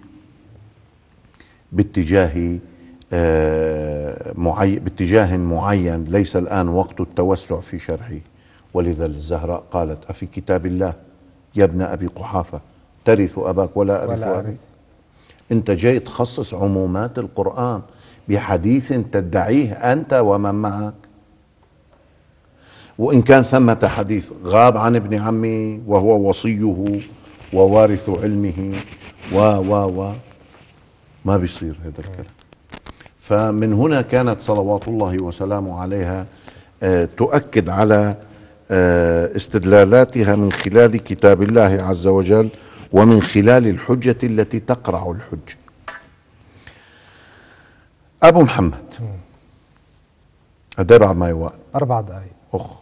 باتجاه آه معي باتجاه معين، ليس الآن وقت التوسع في شرحه. ولذا الزهراء قالت: أفي كتاب الله يا ابن أبي قحافة ترث أباك ولا أرث أبي؟ أنت جاي تخصص عمومات القرآن بحديث تدعيه أنت ومن معك. وإن كان ثمة حديث غاب عن ابن عمي وهو وصيه ووارث علمه و و و ما بيصير هذا الكلام. فمن هنا كانت صلوات الله وسلامه عليها آه تؤكد على آه استدلالاتها من خلال كتاب الله عز وجل ومن خلال الحجة التي تقرع الحج. أبو محمد، قد بعد ما يوقت؟ أربع دقائق. أخ،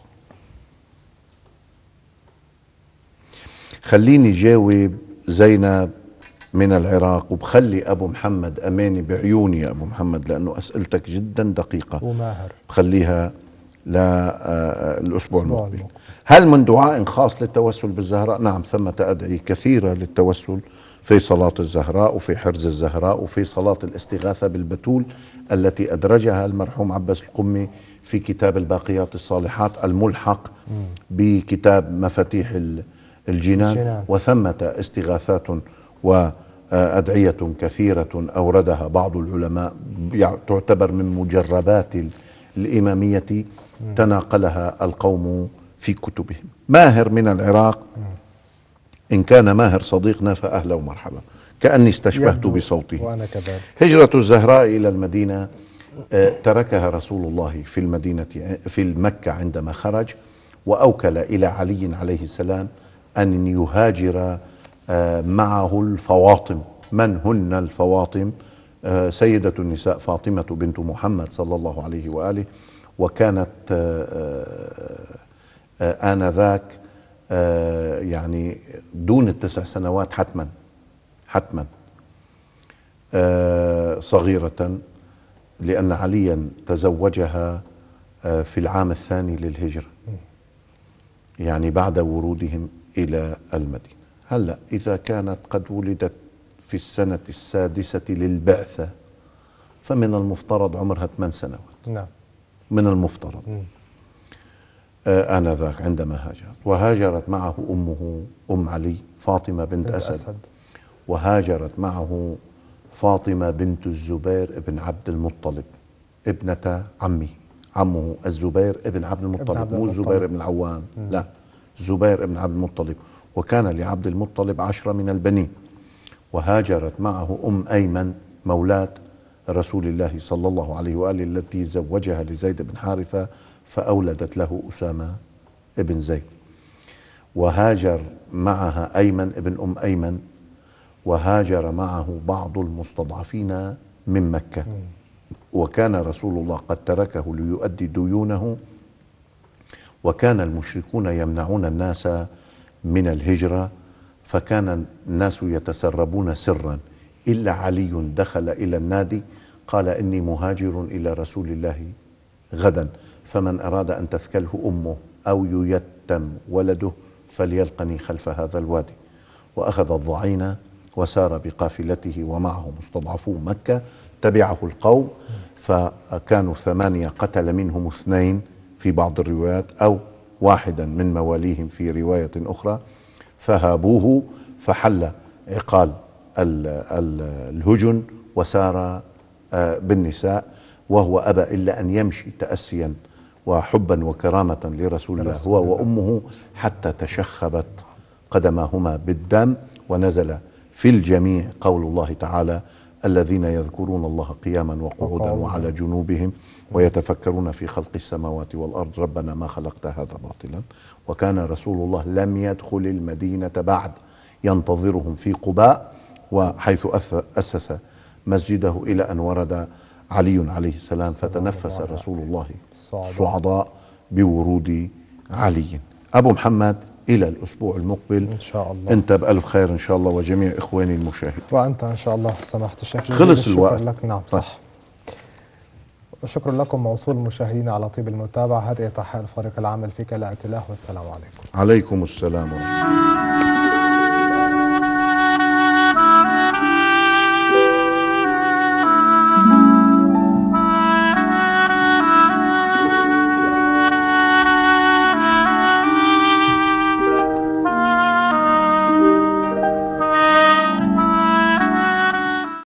خليني جاوب زينب من العراق، وبخلي أبو محمد أماني بعيوني يا أبو محمد، لأنه أسئلتك جدا دقيقة وماهر، بخليها للأسبوع المقبل. هل من دعاء خاص للتوسل بالزهراء؟ نعم، ثمة أدعية كثيرة للتوسل في صلاة الزهراء وفي حرز الزهراء وفي صلاة الاستغاثة بالبتول التي أدرجها المرحوم عباس القمي في كتاب الباقيات الصالحات الملحق بكتاب مفاتيح الجنان, الجنان. وثمة استغاثات وأدعية كثيرة أوردها بعض العلماء تعتبر من مجربات الإمامية تناقلها القوم في كتبهم. ماهر من العراق، إن كان ماهر صديقنا فأهلا ومرحبا، كأني استشبهت بصوته. وأنا كذلك. هجرة الزهراء إلى المدينة تركها رسول الله في المدينة في مكة عندما خرج، وأوكل إلى علي عليه السلام أن يهاجر معه الفواطم. من هن الفواطم؟ سيدة النساء فاطمة بنت محمد صلى الله عليه وآله، وكانت آنذاك يعني دون التسع سنوات حتما حتما صغيرة، لأن عليا تزوجها في العام الثاني للهجرة، يعني بعد ورودهم إلى المدينة. هلأ إذا كانت قد ولدت في السنة السادسة للبعثة فمن المفترض عمرها ثمان سنوات. نعم، من المفترض آه آنذاك عندما هاجرت. وهاجرت معه أمه أم علي فاطمة بنت, بنت أسد, أسد وهاجرت معه فاطمة بنت الزبير ابن عبد المطلب ابنة عمه. عمه الزبير ابن عبد المطلب، مو الزبير ابن العوام، م. لا، الزبير ابن عبد المطلب. وكان لعبد المطلب عشرة من البنين. وهاجرت معه أم أيمن مولاة رسول الله صلى الله عليه وآله التي زوجها لزيد بن حارثة فأولدت له أسامة ابن زيد. وهاجر معها أيمن ابن أم أيمن، وهاجر معه بعض المستضعفين من مكة. وكان رسول الله قد تركه ليؤدي ديونه، وكان المشركون يمنعون الناس من الهجرة، فكان الناس يتسربون سرا، إلا علي دخل إلى النادي قال: إني مهاجر إلى رسول الله غدا، فمن أراد أن تثكله أمه أو ييتم ولده فليلقني خلف هذا الوادي. وأخذ الضعين وسار بقافلته ومعه مستضعفو مكة. تبعه القوم فكانوا ثمانية، قتل منهم اثنين في بعض الروايات أو واحدا من مواليهم في رواية أخرى، فهابوه فحل عقال الهجن وسار بالنساء، وهو أبى إلا أن يمشي تأسيا وحبا وكرامة لرسول الله هو وأمه، حتى تشخبت قدماهما بالدم، ونزل في الجميع قول الله تعالى: الذين يذكرون الله قياما وقعودا وعلى جنوبهم ويتفكرون في خلق السماوات والأرض ربنا ما خلقت هذا باطلا. وكان رسول الله لم يدخل المدينة بعد، ينتظرهم في قباء، وحيث أسس مسجده إلى أن ورد علي عليه السلام، فتنفس رسول الله الصعداء بورود علي. أبو محمد، إلى الأسبوع المقبل إن شاء الله. أنت بألف خير إن شاء الله، وجميع إخواني المشاهدين. وأنت إن شاء الله سماحة الشيخ. خلص الوقت. لك. نعم صح. وشكرا لكم موصول المشاهدين على طيب المتابعة. هذه تحية الفريق العامل في كلا ائتلاف، والسلام عليكم. عليكم السلام ورحمة الله.